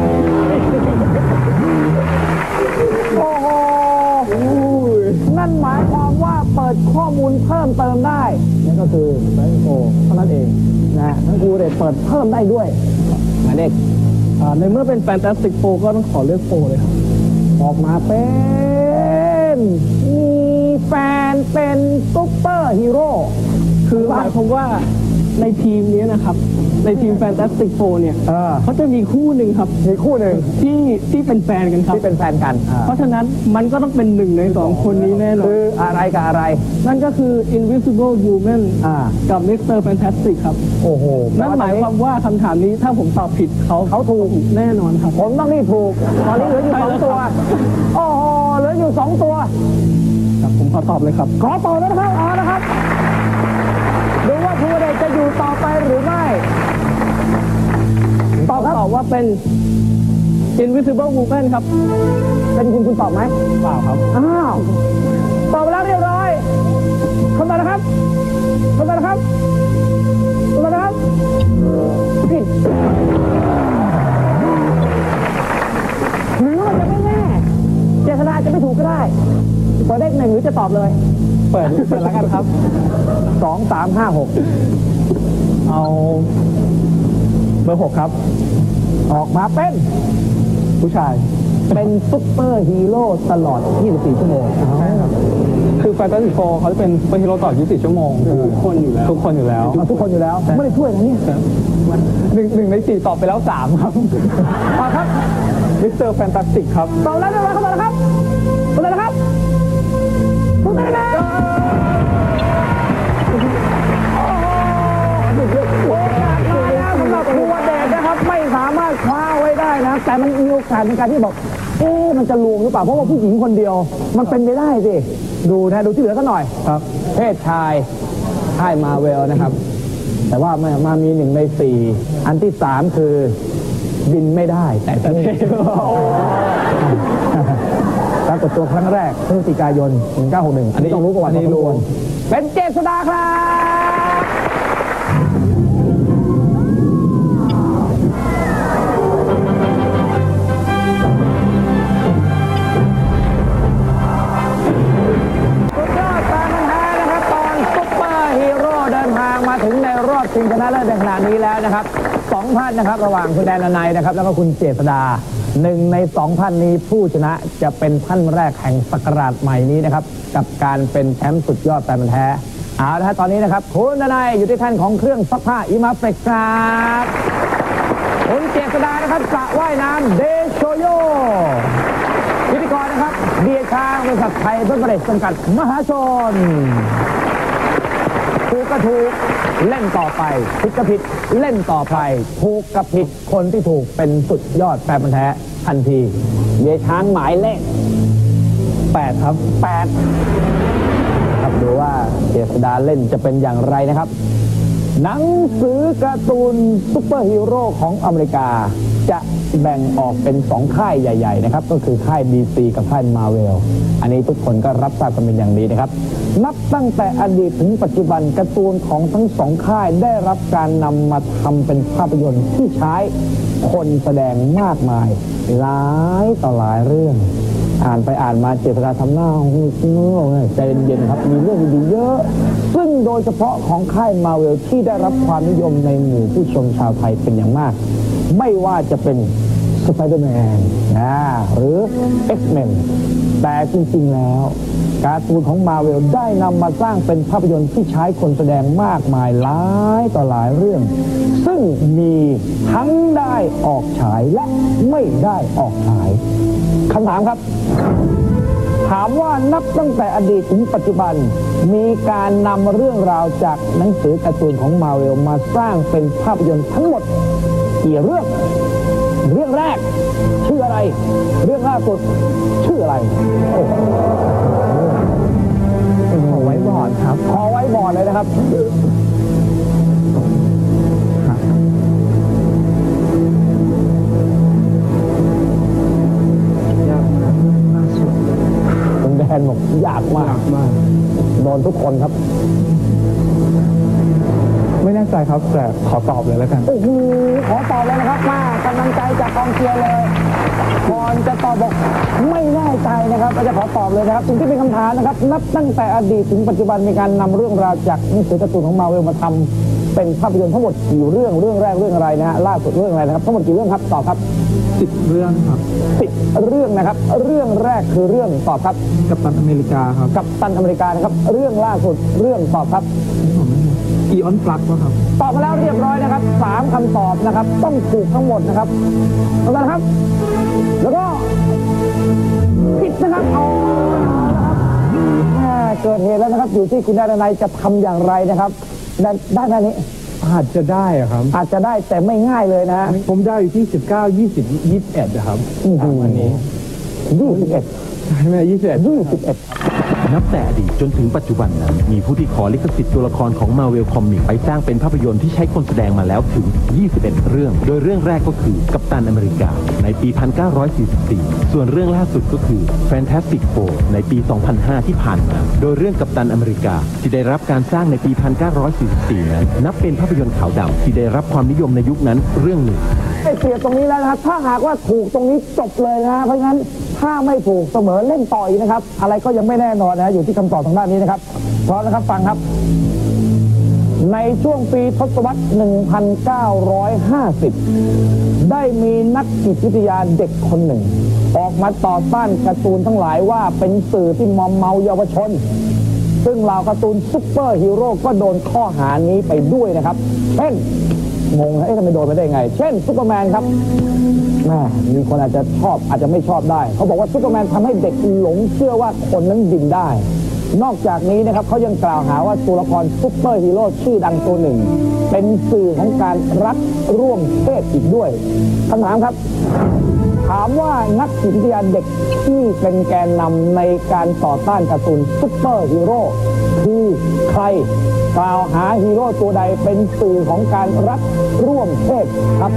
โอ้โหนั่นหมายความว่าเปิดข้อมูลเพิ่มเติมได้นั่นก็คือไซโฟเท่านั้นเองนะทั้งกูเดชเปิดเพิ่มได้ด้วยหมายเลขในเมื่อเป็นแฟนตาสติกโฟก็ต้องขอเลือกโฟเลยครับออกมาเป็นมีแฟนเป็นซุปเปอร์ฮีโร่คือหมายความว่าในทีมนี้นะครับในทีมแฟนตาสติกโฟเนี่ยเขาจะมีคู่หนึ่งครับที่เป็นแฟนกันครับที่เป็นแฟนกันเพราะฉะนั้นมันก็ต้องเป็น1ใน2คนนี้แน่นอนคืออะไรกับอะไรนั่นก็คือ Invisible Woman กับ Mr. Fantastic ครับโอ้โหนั่นหมายความว่าคำถามนี้ถ้าผมตอบผิดเขาถูกแน่นอนครับผมต้องนี่ถูกตอนนี้เหลืออยู่2ตัวโอ้โหเหลืออยู่2ตัวครับผมขอตอบเลยครับขอตอบแล้วนะครับนะครับดูว่าภูเดชจะอยู่ต่อไปหรือไม่ตอบว่าเป็น Invisible Woman ครับเป็นคุณตอบไหมเปล่าครับอ้าวตอบไปแล้วเรียบร้อยคำตอบนะครับผิดหรือว่าจะไม่แน่เจษฎาจะไม่ถูกก็ได้เปิดเลข1หรือจะตอบเลยเปิดแล้วกันครับ 2 3 5 6 เอาเบอร์6ครับออกมาเป็นผู้ชายเป็นซุปเปอร์ฮีโร่ตลอด24ชั่วโมงใช่ครับคือแฟนตาสติกโฟร์เขาจะเป็นซุปเปอร์ฮีโร่ตลอด24ชั่วโมงทุกคนอยู่แล้วไม่ได้ช่วยนะเนี่ย 1ใน4ตอบไปแล้ว3ครับครับ Mr. Fantastic ครับตอบแล้วเรียบร้อยครับถูกต้องนะโอกาสมาแล้วสำหรับภูเดชนะครับไม่สามารถคว้าไว้ได้นะแต่มันมีโอกาสในการที่บอกมันจะลวงหรือเปล่าเพราะว่าผู้หญิงคนเดียวมันเป็นไปได้สิดูที่เหลือก็หน่อยครับเพศชายค่ายมาเวลนะครับแต่ว่ามามี1ใน4อันที่3คือบินไม่ได้แต่เท่ปรากฏตัวครั้งแรกพฤศจิกายน1961อันนี้ต้องรู้ประวัตินี้รู้เป็นเจษฎาครับสุดยอดแฟนพันธุ์แท้นะครับตอนซุปเปอร์ฮีโร่เดินทางมาถึงในรอบชิงชนะเลิศในขณะนี้แล้วนะครับ2 ท่านนะครับระหว่างคุณแดนนัยนะครับแล้วก็คุณเจษฎา1 ใน 2 ท่านนี้ผู้ชนะจะเป็นท่านแรกแห่งศักราชใหม่นี้นะครับกับการเป็นแชมป์สุดยอดแฟนพันธุ์แท้เอาละตอนนี้นะครับคุณแดนนัยอยู่ที่แท่นของเครื่องซักผ้าอิมาเฟรกครับคุณเจษฎานะครับสระว่ายน้ำเดโชโยพิธีกรนะครับเบียร์ช้างบริษัทไทยเบเวอเรจจำกัดมหาชนถูกก็ถูกเล่นต่อไปผิดก็ผิดเล่นต่อไปถูกกับผิดคนที่ถูกเป็นสุดยอดแฟนพันธุ์แท้ทันทีเยช้างหมายเลข 8 ครับ 8ครับดูว่าเจษดาเล่นจะเป็นอย่างไรนะครับ หนังสือการ์ตูนซุปเปอร์ฮีโร่ของอเมริกาจะแบ่งออกเป็น2ค่ายใหญ่ๆนะครับก็คือค่าย DC กับค่าย Marvel อันนี้ทุกคนก็รับทราบกันเป็นอย่างดีนะครับนับตั้งแต่อดีตถึงปัจจุบันการ์ตูนของทั้ง2ค่ายได้รับการนำมาทำเป็นภาพยนตร์ที่ใช้คนแสดงมากมายหลายต่อหลายเรื่องอ่านไปอ่านมาเจษฎาทำหน้าใจเย็นๆครับมีเรื่องดีๆเยอะซึ่งโดยเฉพาะของค่ายมาเวลที่ได้รับความนิยมในหมู่ผู้ชมชาวไทยเป็นอย่างมากไม่ว่าจะเป็นสไปเดอร์แมนหรือ X-Men แต่จริงๆแล้วการ์ตูนของมาเวลได้นำมาสร้างเป็นภาพยนตร์ที่ใช้คนแสดงมากมายหลายต่อหลายเรื่องซึ่งมีทั้งได้ออกฉายและไม่ได้ออกฉายคำถามครับถามว่านับตั้งแต่อดีตถึงปัจจุบันมีการนำเรื่องราวจากหนังสือการ์ตูนของมาเวลมาสร้างเป็นภาพยนตร์ทั้งหมดกี่เรื่องเรื่องแรกชื่ออะไรเรื่องล่าสุดชื่ออะไรขอไว้บอร์ดครับขอไว้บอร์ดเลยนะครับคุณแดนบอกยากมากโดนทุกคนครับไม่แน่ใจครับแต่ขอตอบเลยแล้วกันโอ้โหขอตอบเลยนะครับมากำลังใจจากกองเชียร์เลยก่อนจะตอบบอกไม่แน่ใจนะครับก็จะขอตอบเลยนะครับสิ่งที่เป็นคำถามนะครับนับตั้งแต่อดีตถึงปัจจุบันมีการนำเรื่องราวจากหนังสือการ์ตูนของมาเวลมาทำเป็นภาพยนตร์ทั้งหมดกี่เรื่องแรกเรื่องอะไรนะฮะล่าสุดเรื่องอะไรนะครับทั้งหมดกี่เรื่องครับตอบครับ 10 เรื่องครับ 10 เรื่องนะครับเรื่องแรกคือเรื่องตอบครับกัปตันอเมริกาครับกัปตันอเมริกานะครับเรื่องล่าสุดเรื่องตอบครับอีออนฟลักครับตอบมาแล้วเรียบร้อยนะครับ3คำตอบนะครับต้องถูกทั้งหมดนะครับตอบนะครับแล้วก็ผิดนะครับเอานะครับเกิดเหตุแล้วนะครับอยู่ที่คุณดานายจะทำอย่างไรนะครับด้านนี้อาจจะได้ครับอาจจะได้แต่ไม่ง่ายเลยนะผมได้อยู่ที่19 20 21นะครับวันนี้ 21 ใช่ไหม21 นับแต่อดีตจนถึงปัจจุบันนั้นมีผู้ที่ขอลิขสิทธิ์ตัวละครของ Marvel Comics ไปสร้างเป็นภาพยนตร์ที่ใช้คนแสดงมาแล้วถึง21เรื่องโดยเรื่องแรกก็คือกัปตันอเมริกาในปี1944ส่วนเรื่องล่าสุดก็คือ Fantastic Four ในปี2005ที่ผ่านมาโดยเรื่องกัปตันอเมริกาที่ได้รับการสร้างในปี1944นั้นนับเป็นภาพยนตร์ขาวดำที่ได้รับความนิยมในยุคนั้นเรื่องหนึ่งเสียตรงนี้แล้วนะครับถ้าหากว่าถูกตรงนี้จบเลยนะเพราะงั้นถ้าไม่ถูกเสมอเล่นต่ออีกนะครับอะไรก็ยังไม่แน่นอนนะอยู่ที่คำตอบทางด้านนี้นะครับพร้อมนะครับฟังครับในช่วงปีทศวรรษ 1950 ได้มีนักจิตวิทยาเด็กคนหนึ่งออกมาต่อต้านการ์ตูนทั้งหลายว่าเป็นสื่อที่มอมเมาเยาวชนซึ่งเหล่าการ์ตูนซุปเปอร์ฮีโร่ก็โดนข้อหานี้ไปด้วยนะครับเช่นงงทำไมโดนไปได้ไงเช่นซุปเปอร์แมนครับมีคนอาจจะชอบอาจจะไม่ชอบได้เขาบอกว่าซุปเปอร์แมนทำให้เด็กหลงเชื่อว่าคนนั้นบินได้นอกจากนี้นะครับเขายังกล่าวหาว่าตัวละครซุปเปอร์ฮีโร่ชื่อดังตัวหนึ่งเป็นสื่อของการรักร่วมเพศอีกด้วยคำถามครับถามว่านักจิตวิทยาเด็กที่เป็นแกนนำในการต่อต้านการ์ตูนซุปเปอร์ฮีโร่คือใครกล่าวหาฮีโร่ตัวใดเป็นสื่อของการรักร่วมเพศครับ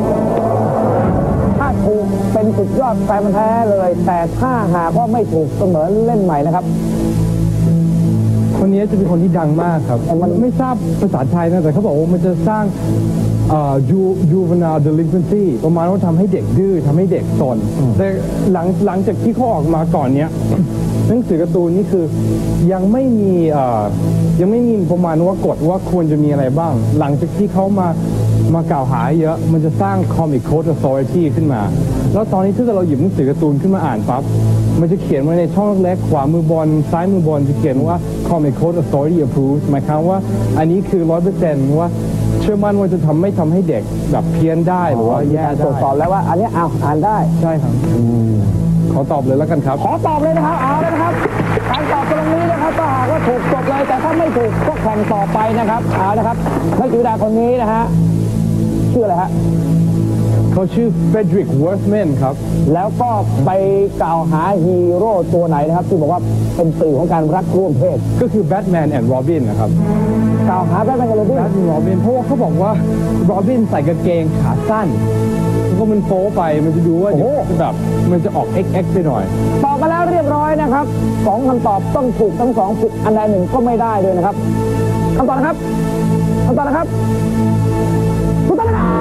ถ้าถูกเป็นสุดยอดแฟนแท้เลยแต่ถ้าหากว่าไม่ถูกเสมอเล่นใหม่นะครับคนนี้จะเป็นคนที่ดังมากครับมันไม่ทราบภาษาไทยนะแต่เขาบอกว่ามันจะสร้างjuvenile delinquency ประมาณว่าทำให้เด็กดื้อทำให้เด็กซนแต่หลังจากที่เขาออกมาก่อนเนี้ยหนังสือการ์ตูนนี่คือยังไม่มีประมาณว่ากฎว่าควรจะมีอะไรบ้างหลังจากที่เขามากล่าวหาเยอะมันจะสร้าง Comic Code Authority ขึ้นมาแล้วตอนนี้ถ้าเราหยิบหนังสือการ์ตูนขึ้นมาอ่านปั๊บมันจะเขียนไว้ในช่องเล็กขวามือบนซ้ายมือบนจะเขียนว่า Comic Code Authority Approved หมายความว่าอันนี้คือ 100% ว่าเชื่อมั่นว่าจะไม่ทำให้เด็กแบบเพี้ยนได้หรือว่าแย่ได้ตรวจสอบแล้วว่าอันนี้อ่านได้ใช่ครับขอตอบเลยแล้วกันครับขอตอบเลยนะครับเอาเลยนะครับการตอบตรงนี้นะครับถ้าหากว่าถูกจบเลยแต่ถ้าไม่ถูกก็แข่งต่อไปนะครับเอาละครับนักจิตวิทยาคนนี้นะฮะชื่ออะไรฮะเขาชื่อเฟรดริกเวิร์ธแมนครับแล้วก็ไปกล่าวหาฮีโร่ตัวไหนนะครับที่บอกว่าเป็นสื่อของการรักร่วมเพศก็คือแบทแมนแอนด์โรบินนะครับกล่าวหาแบทแมนกับโรบินแบทแมนโรบินเพราะว่าเขาบอกว่าโรบินใส่กางเกงขาสั้นแล้วก็มันโป๊ไปมันจะดูว่าเดี๋ยวจะแบบมันจะออก XX ไปหน่อยตอบมาแล้วเรียบร้อยนะครับสองคำตอบต้องถูกทั้งสองผิดอันใดหนึ่งก็ไม่ได้ด้วยนะครับคำตอบนะครับคำตอบนะครับถูกต้องนะครับ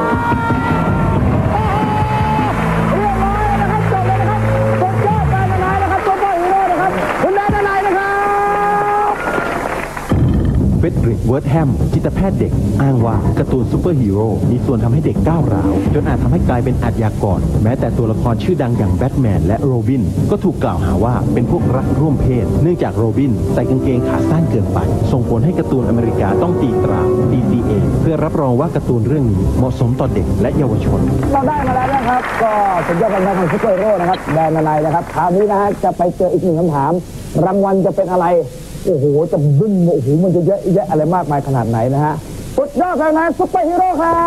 เรียบร้อยแล้วนะครับจบเลยนะครับสุดยอดแฟนนายนะครับซุปเปอร์ฮีโร่นะครับคุณแดนนายนะครับเฟดริก เวิร์ธแฮม จิตแพทย์เด็ก อ้างว่าการ์ตูนซูเปอร์ฮีโร่มีส่วนทำให้เด็กก้าวร้าวจนอาจทำให้กลายเป็นอาชญากรแม้แต่ตัวละครชื่อดังอย่างแบทแมนและโรบินก็ถูกกล่าวหาว่าเป็นพวกรักร่วมเพศเนื่องจากโรบินใส่กางเกงขาสั้นเกินไปส่งผลให้การ์ตูนอเมริกาต้องตีตรา DCA เพื่อรับรองว่าการ์ตูนเรื่องนี้เหมาะสมต่อเด็กและเยาวชนเราได้มาแล้วนะครับก็สุดยอดการของซุปเปอร์ฮีโร่นะครับแดนนายนะครับคราวนี้นะฮะจะไปเจออีกหนึ่งคำถามรางวัลจะเป็นอะไรโอ้โหจะบึ้มโอ้โหมันจะเยอะแยะอะไรมากมายขนาดไหนนะฮะสุดยอดการซุปเปอร์ฮีโร่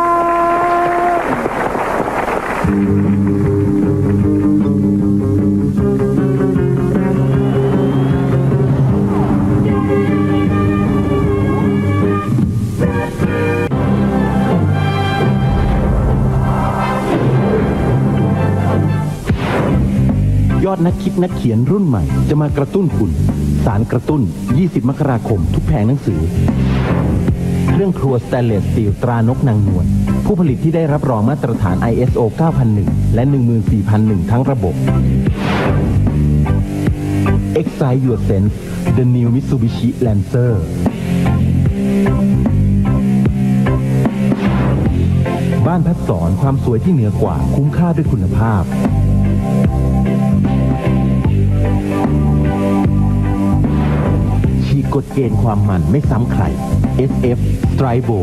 ครับยอดนักคิดนักเขียนรุ่นใหม่จะมากระตุ้นคุณสารกระตุ้น 20 มกราคมทุกแผงหนังสือเครื่องครัวสแตนเลสสตีลตรานกนางนวลผู้ผลิตที่ได้รับรองมาตรฐาน ISO 9001 และ 14001 ทั้งระบบ Excite Your Sense The New Mitsubishi Lancer บ้านพัดสอนความสวยที่เหนือกว่าคุ้มค่าด้วยคุณภาพฉีกกฎเกณฑ์ความมันไม่ซ้ำใคร SF Stribo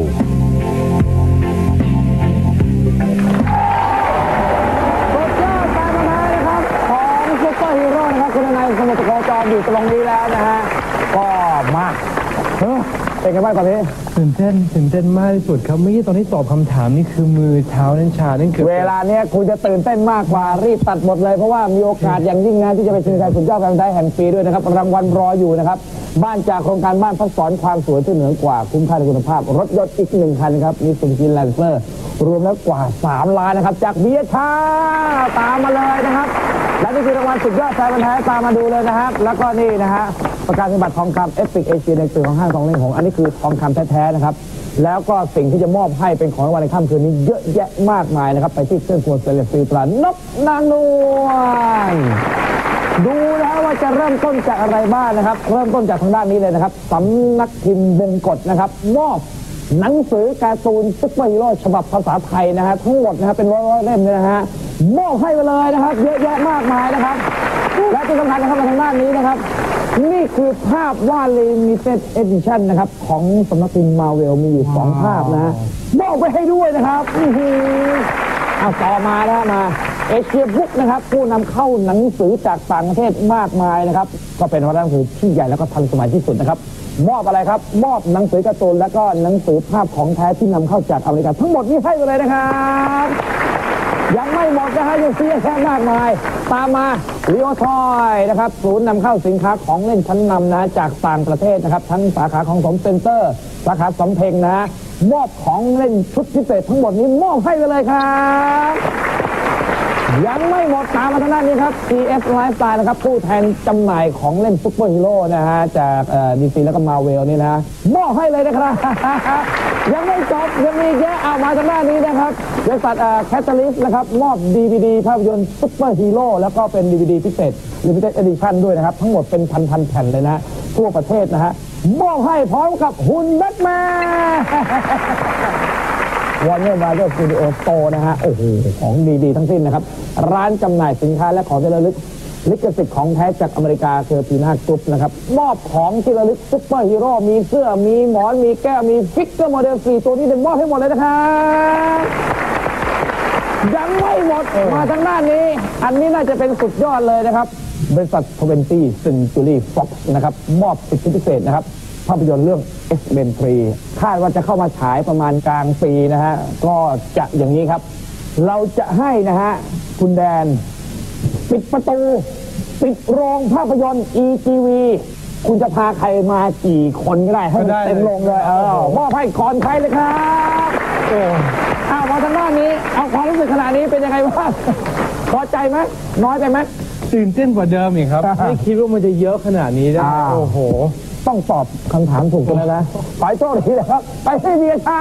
สุดยอดการทำงานนะครับของซุปเปอร์ฮีโร่นะครับคุณนายสมุทรโคจรอยู่ตรงนี้แล้วนะฮะก็มาเป็นไงบ้างตอนนี้ตื่นเต้นมากที่สุดครับเมื่อกี้ตอนที่ตอบคำถามนี่คือมือเท้านั่นชานั่นคือเวลาเนี้ยคุณจะตื่นเต้นมากกว่ารีบตัดหมดเลยเพราะว่ามีโอกาสอย่างยิ่งนะที่จะไปชิงชัยสุดยอดการได้แห่งปีด้วยนะครับรางวัลรออยู่นะครับบ้านจากโครงการบ้านพักสอนความสวยที่เหนือกว่าคุ้มค่าในคุณภาพรถยนต์อีก1 คันครับมีสุนทรีแลนเซอร์รวมแล้วกว่า3 ล้านนะครับจากเบียร์ชาตามมาเลยนะครับและนี่คือรางวัลสุดยอดแฟนพันธุ์แท้ตามมาดูเลยนะครับแล้วก็นี่นะฮะประกาศนียบัตรทองคำเอฟเอเชียในสื่อของห้างทองเล่งของอันนี้คือทองคำแท้ๆนะครับแล้วก็สิ่งที่จะมอบให้เป็นของรางวัลในค่ำคืนนี้เยอะแยะมากมายนะครับไปที่เครื่องครัวสแตนเลสสตีลตรานกนางนวลดูแล้วว่าจะเริ่มต้นจากอะไรบ้างนะครับเริ่มต้นจากทางด้านนี้เลยนะครับสำนักพิมพ์วงกฎนะครับมอบหนังสือการ์ตูนซุปเปอร์ฮีโร่ฉบับภาษาไทยนะฮะทั้งหมดนะครับเป็นร้อยๆเล่มเลยนะฮะมอบให้ไปเลยนะครับเยอะแยะมากมายนะครับและที่สำคัญนะครับทางด้านนี้นะครับนี่คือภาพวาด Limited Edition นะครับของสำนักพิมพ์มาเวลมีอยู่2 ภาพนะมอบไปให้ด้วยนะครับต่อมาแล้วมาเอเชียบุ๊กนะครับผู้นำเข้าหนังสือจากต่างประเทศมากมายนะครับก็เป็นหนังสือที่ใหญ่แล้วก็ทันสมัยที่สุดนะครับมอบอะไรครับมอบหนังสือการ์ตูนแล้วก็หนังสือภาพของแท้ที่นำเข้าจากอเมริกาทั้งหมดนี้ให้ไปเลยนะครับยังไม่หมดนะฮะยังเสียแค่มากมายตามมาลีโอทอยนะครับศูนย์นำเข้าสินค้าของเล่นชั้นนำนะจากต่างประเทศนะครับทั้งสาขาของสมเซ็นเตอร์สาขาสำเพ็งนะมอบของเล่นชุดพิเศษทั้งหมดนี้มอบให้ไปเลยครับยังไม่หมดตามมาทางด้านนี้ครับ TS Lifestyle นะครับผู้แทนจำหน่ายของเล่นซุปเปอร์ฮีโร่นะฮะจากDC แล้วก็มาเวลนี่นะมอบให้เลยนะครับ ยังไม่จบยังมีแยะเอามาทางด้านนี้นะครับบริษัทแคทเตอริสนะครับมอบ DVD ภาพยนตร์ซุปเปอร์ฮีโร่แล้วก็เป็น DVD พิเศษ Limited Edition ด้วยนะครับทั้งหมดเป็นพันแผ่นเลยนะทั่วประเทศนะฮะมอบให้พร้อมกับหุ่นแบทแมนวอร์เนอร์บราเธอร์สตูดิโอสโตร์นะฮะโอ้โหของดีๆทั้งสิ้นนะครับร้านจำหน่ายสินค้าและของที่ระลึกลิขสิทธิ์ของแท้จากอเมริกาคือพีน่ากรุ๊ปนะครับมอบของที่ระลึกซุปเปอร์ฮีโร่มีเสื้อมีหมอนมีแก้วมีฟิกเกอร์โมเดล4ตัวนี้เดี๋ยวมอบให้หมดเลยนะครับยังไม่หมดมาทางด้านนี้อันนี้น่าจะเป็นสุดยอดเลยนะครับบริษัท20 Century Fox นะครับมอบสิทธิพิเศษนะครับภาพยนตร์เรื่อง X-Men 3 คาดว่าจะเข้ามาฉายประมาณกลางปีนะฮะก็จะอย่างนี้ครับเราจะให้นะฮะคุณแดนปิดประตูปิดโรงภาพยนตร์ EGV คุณจะพาใครมากี่คนก็ได้ให้มันเต็มโรงเลยมอบให้ก่อนใครเลยครับมาทางด้านนี้เอาความรู้สึกขณะนี้เป็นยังไงบ้างพอใจไหมน้อยไปไหมตื่นเต้นกว่าเดิมอีกครับไม่คิดว่ามันจะเยอะขนาดนี้ได้โอ้โหต้องตอบคำถามถูกแล้วนะไปโชคดีเลยครับไปให้เบียร์ชา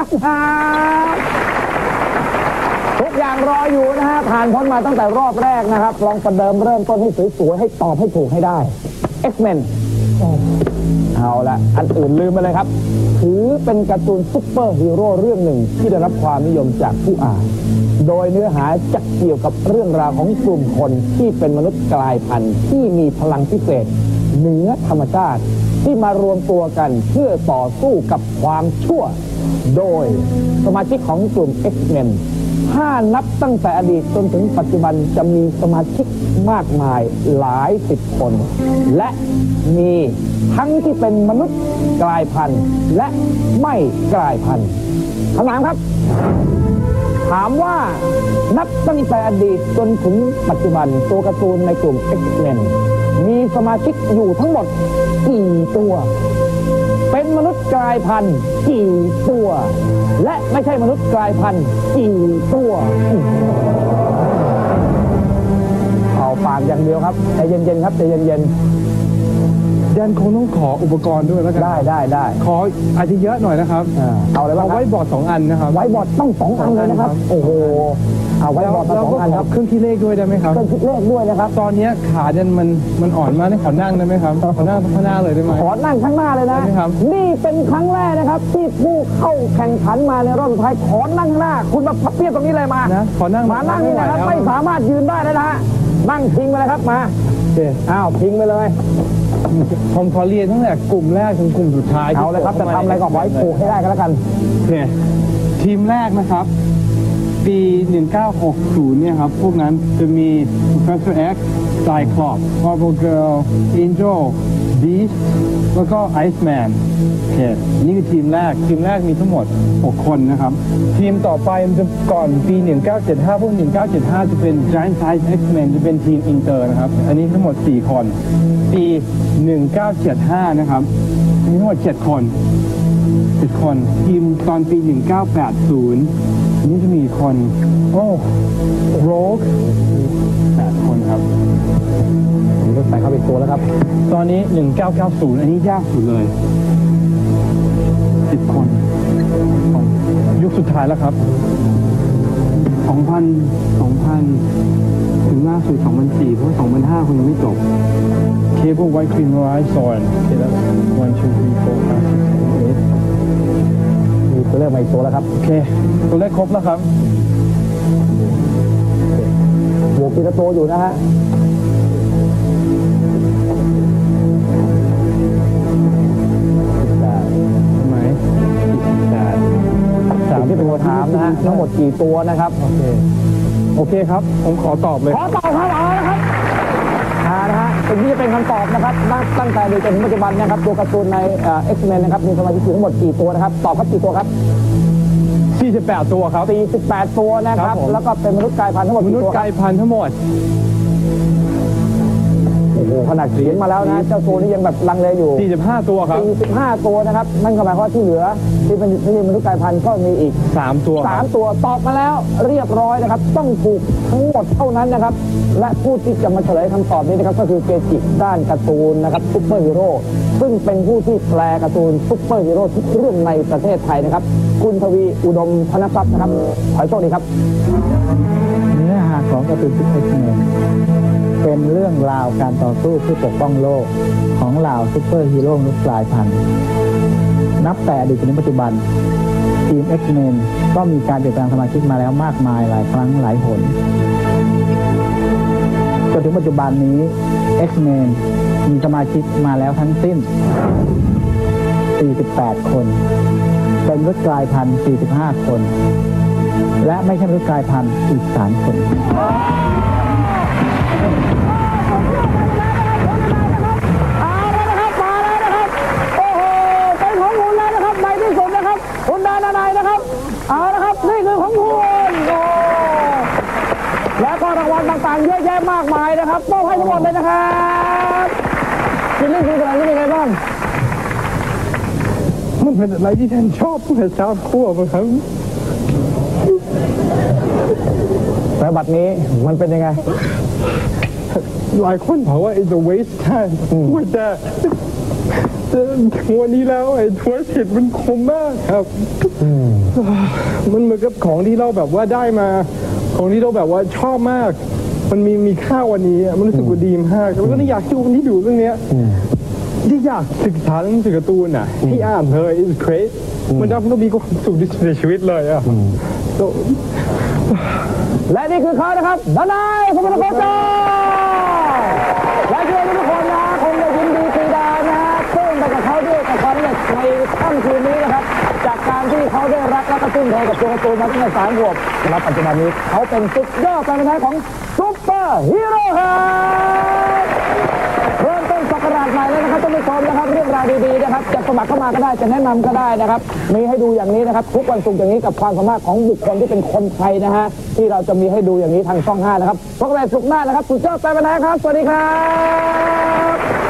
ทุกอย่างรออยู่นะฮะผ่านพ้นมาตั้งแต่รอบแรกนะครับลองประเดิมเริ่มต้นให้สวยๆให้ตอบให้ถูกให้ได้ X-Men เอาละอันอื่นลืมไปเลยครับถือเป็นการ์ตูนซุปเปอร์ฮีโร่เรื่องหนึ่งที่ได้รับความนิยมจากผู้อ่านโดยเนื้อหาจะเกี่ยวกับเรื่องราวของกลุ่มคนที่เป็นมนุษย์กลายพันธุ์ที่มีพลังพิเศษเหนือธรรมชาติที่มารวมตัวกันเพื่อต่อสู้กับความชั่วโดยสมาชิกของกลุ่ม X-Men ถ้านับตั้งแต่อดีตจนถึงปัจจุบันจะมีสมาชิกมากมายหลายสิบคนและมีทั้งที่เป็นมนุษย์กลายพันธุ์และไม่กลายพันธุ์คำถามครับถามว่านับตั้งแต่อดีตจนถึงปัจจุบันตัวการ์ตูนในกลุ่ม X-Men มีสมาชิกอยู่ทั้งหมดกี่ตัวเป็นมนุษย์กลายพันธุ์กี่ตัวและไม่ใช่มนุษย์กลายพันธุ์กี่ตัวเอาปากอย่างเดียวครับใจเย็นๆครับใจเย็นๆยันคงต้องขออุปกรณ์ด้วยแล้วกันได้ขออาจจะเยอะหน่อยนะครับเอาอะไรบ้างไว้บอร์ด2 อันนะครับไว้บอร์ดต้อง2 อันเลยนะครับโอ้โหเอาไว้บอร์ด2 อันครับเครื่องคิดเลขด้วยได้ไหมครับเครื่องคิดเลขด้วยนะครับตอนนี้ขายันมันอ่อนมากขอนั่งได้ไหมครับขอนั่งข้างหน้าเลยได้ไหมขอนั่งข้างหน้าเลยนะนี่เป็นครั้งแรกนะครับที่ผู้เข้าแข่งขันมาในรอบสุดท้ายขอนั่งหน้าคุณมาพับเพียบตรงนี้เลยมานะขอนั่งมานั่งนี่นะครับไม่สามารถยืนได้นะฮะนั่งพิงไปเลยครับมาพิงไปเลยผมขอเรียนตั้งแต่กลุ่มแรกถึงกลุ่มสุดท้ายเอาเลยครับจะทำอะไรก็ขอให้ถูกให้ได้กันแล้วกันทีมแรกนะครับปี 1960 เนี่ยครับพวกนั้นจะมี Professor X Cyclops Marvel Girl Angel Beast แล้วก็ Iceman นี่คือทีมแรกมีทั้งหมด6 คนนะครับทีมต่อไปมันจะก่อนปี 1975 พวก 1975 จะเป็น Giant Size X-Men จะเป็นทีมอินเตอร์นะครับอันนี้ทั้งหมด4 คนปี 1975 นะครับมีทั้งหมด7 คนทีมตอนปี 1980 นี่จะมีคนRogue 8 คนครับนี่ก็ใส่เข้าไปตัวแล้วครับตอนนี้ 1990 อันนี้ยากสุดเลย10 คนยุคสุดท้ายแล้วครับ 2000 ถึงล่าสุด 2004 เพราะ 2005 คนยังไม่จบ Cable White Queen Mariah Thorne แล้ว 1 2 3 4 5 6 7 มีตัวเลขมาอีกตัวแล้วครับโอเคตัวเลขครบแล้วครับบวกทีละตัวอยู่นะฮะไหม 3ที่เป็นตัวถามนะฮะทั้งหมดกี่ตัวนะครับโอเคครับผมขอตอบเลยขอตอบครับเอาละครับนะฮะตรงนี้จะเป็นคำตอบนะครับตั้งแต่โดยจนถึงปัจจุบันนะครับตัวการ์ตูนในX-Men นะครับมีสมาชิกทั้งหมดกี่ตัวนะครับตอบครับกี่ตัวครับ 48 ตัวครับ 48 ตัวนะครับแล้วก็เป็นมนุษย์กลายพันธุ์ทั้งหมดมนุษย์กลายพันธุ์ทั้งหมดโอ้โหขนาดเขียนมาแล้วนะเจ้าตัวนี้ยังแบบลังเลอยู่ 45 ตัวครับ 45 ตัวนะครับนั่นหมายความว่าที่เหลือที่เป็นมนุษย์กลายพันธุ์ก็มีอีก 3 ตัวตอบมาแล้วเรียบร้อยนะครับต้องถูกทั้งหมดเท่านั้นนะครับและผู้ที่จะมาเฉลยคำตอบนี้นะครับก็คือเกจิด้านการ์ตูนนะครับซุปเปอร์ฮีโร่ซึ่งเป็นผู้ที่แปลการ์ตูนซุปเปอร์ฮีโร่ทุกเรื่องในประเทศไทยนะครับคุณทวีอุดมธนทรัพย์นะครับขอโชคดีครับเนื้อหาของการ์ตูนซุปเปอร์ฮีโร่เป็นเรื่องราวการต่อสู้เพื่อปกป้องโลกของเหล่าซุปเปอร์ฮีโร่มนุษย์กลายพันธุ์นับแต่อดีตจนถึงปัจจุบันทีม X-Men ก็มีการเปลี่ยนแปลงสมาชิกมาแล้วมากมายหลายครั้งหลายหนจนถึงปัจจุบันนี้ X-Men มีสมาชิกมาแล้วทั้งสิ้น48 คนเป็นมนุษย์กลายพันธุ์45 คนและไม่ใช่มนุษย์กลายพันธุ์อีก3 คนคุณดานายนะครับเอาละครับนี่คือของคุณแล้วก็รางวัลต่างๆเยอะแยะมากมายนะครับมอบให้ทั้งหมดเลยนะครับคุณเล่นคุณกำลังเป็นไงบ้างมันเป็นอะไรที่ฉันชอบตั้งแต่3 ขวบครับแต่บัดนี้มันเป็นยังไงหลายคนบอกว่า it's a waste time แต่วันนี้แล้วไอ้ทัวร์สิทธิ์มันคมมากครับมันเหมือนกับของที่เราแบบว่าได้มาของที่เราแบบว่าชอบมาก มันมีค่าวันนี้มันรู้สึกว่าดีมากแล้วก็อยากที่วันนี้ดูเรื่องนี้ที่อยากศึกษาหนังสือการ์ตูนอ่ะที่อ่านเลย is great มันทำให้เรามีความสุขที่สุดในชีวิตเลยอ่ะและนี่คือเขานะครับดนายสมบัติโกจาและเชื่อว่าทุกคนนะคงจะยินดีปีดานะฮะซึ่งไปกับเขาด้วยกับความสำเร็จในค่ำคืนนี้นะครับจากการที่เขาได้รักและกระตุ้นเธอกับตัวการ์ตูนมาตั้งแต่3 ขวบและปัจจุบันนี้เขาเป็นสุดยอดการแสดงของซุปเปอร์ฮีโร่ครับเริ่มต้นศักราชใหม่แล้วนะครับท่านผู้ชมนะครับเรื่องราวดีๆนะครับจะสมัครเข้ามาก็ได้จะแนะนำก็ได้นะครับมีให้ดูอย่างนี้นะครับทุกวันศุกร์อย่างนี้กับความสามารถของบุคคลที่เป็นคนไทยนะฮะที่เราจะมีให้ดูอย่างนี้ทางช่อง 5นะครับพบกันใหม่ศุกร์หน้านะครับสุดยอดแฟนพันธุ์แท้ครับสวัสดีครับ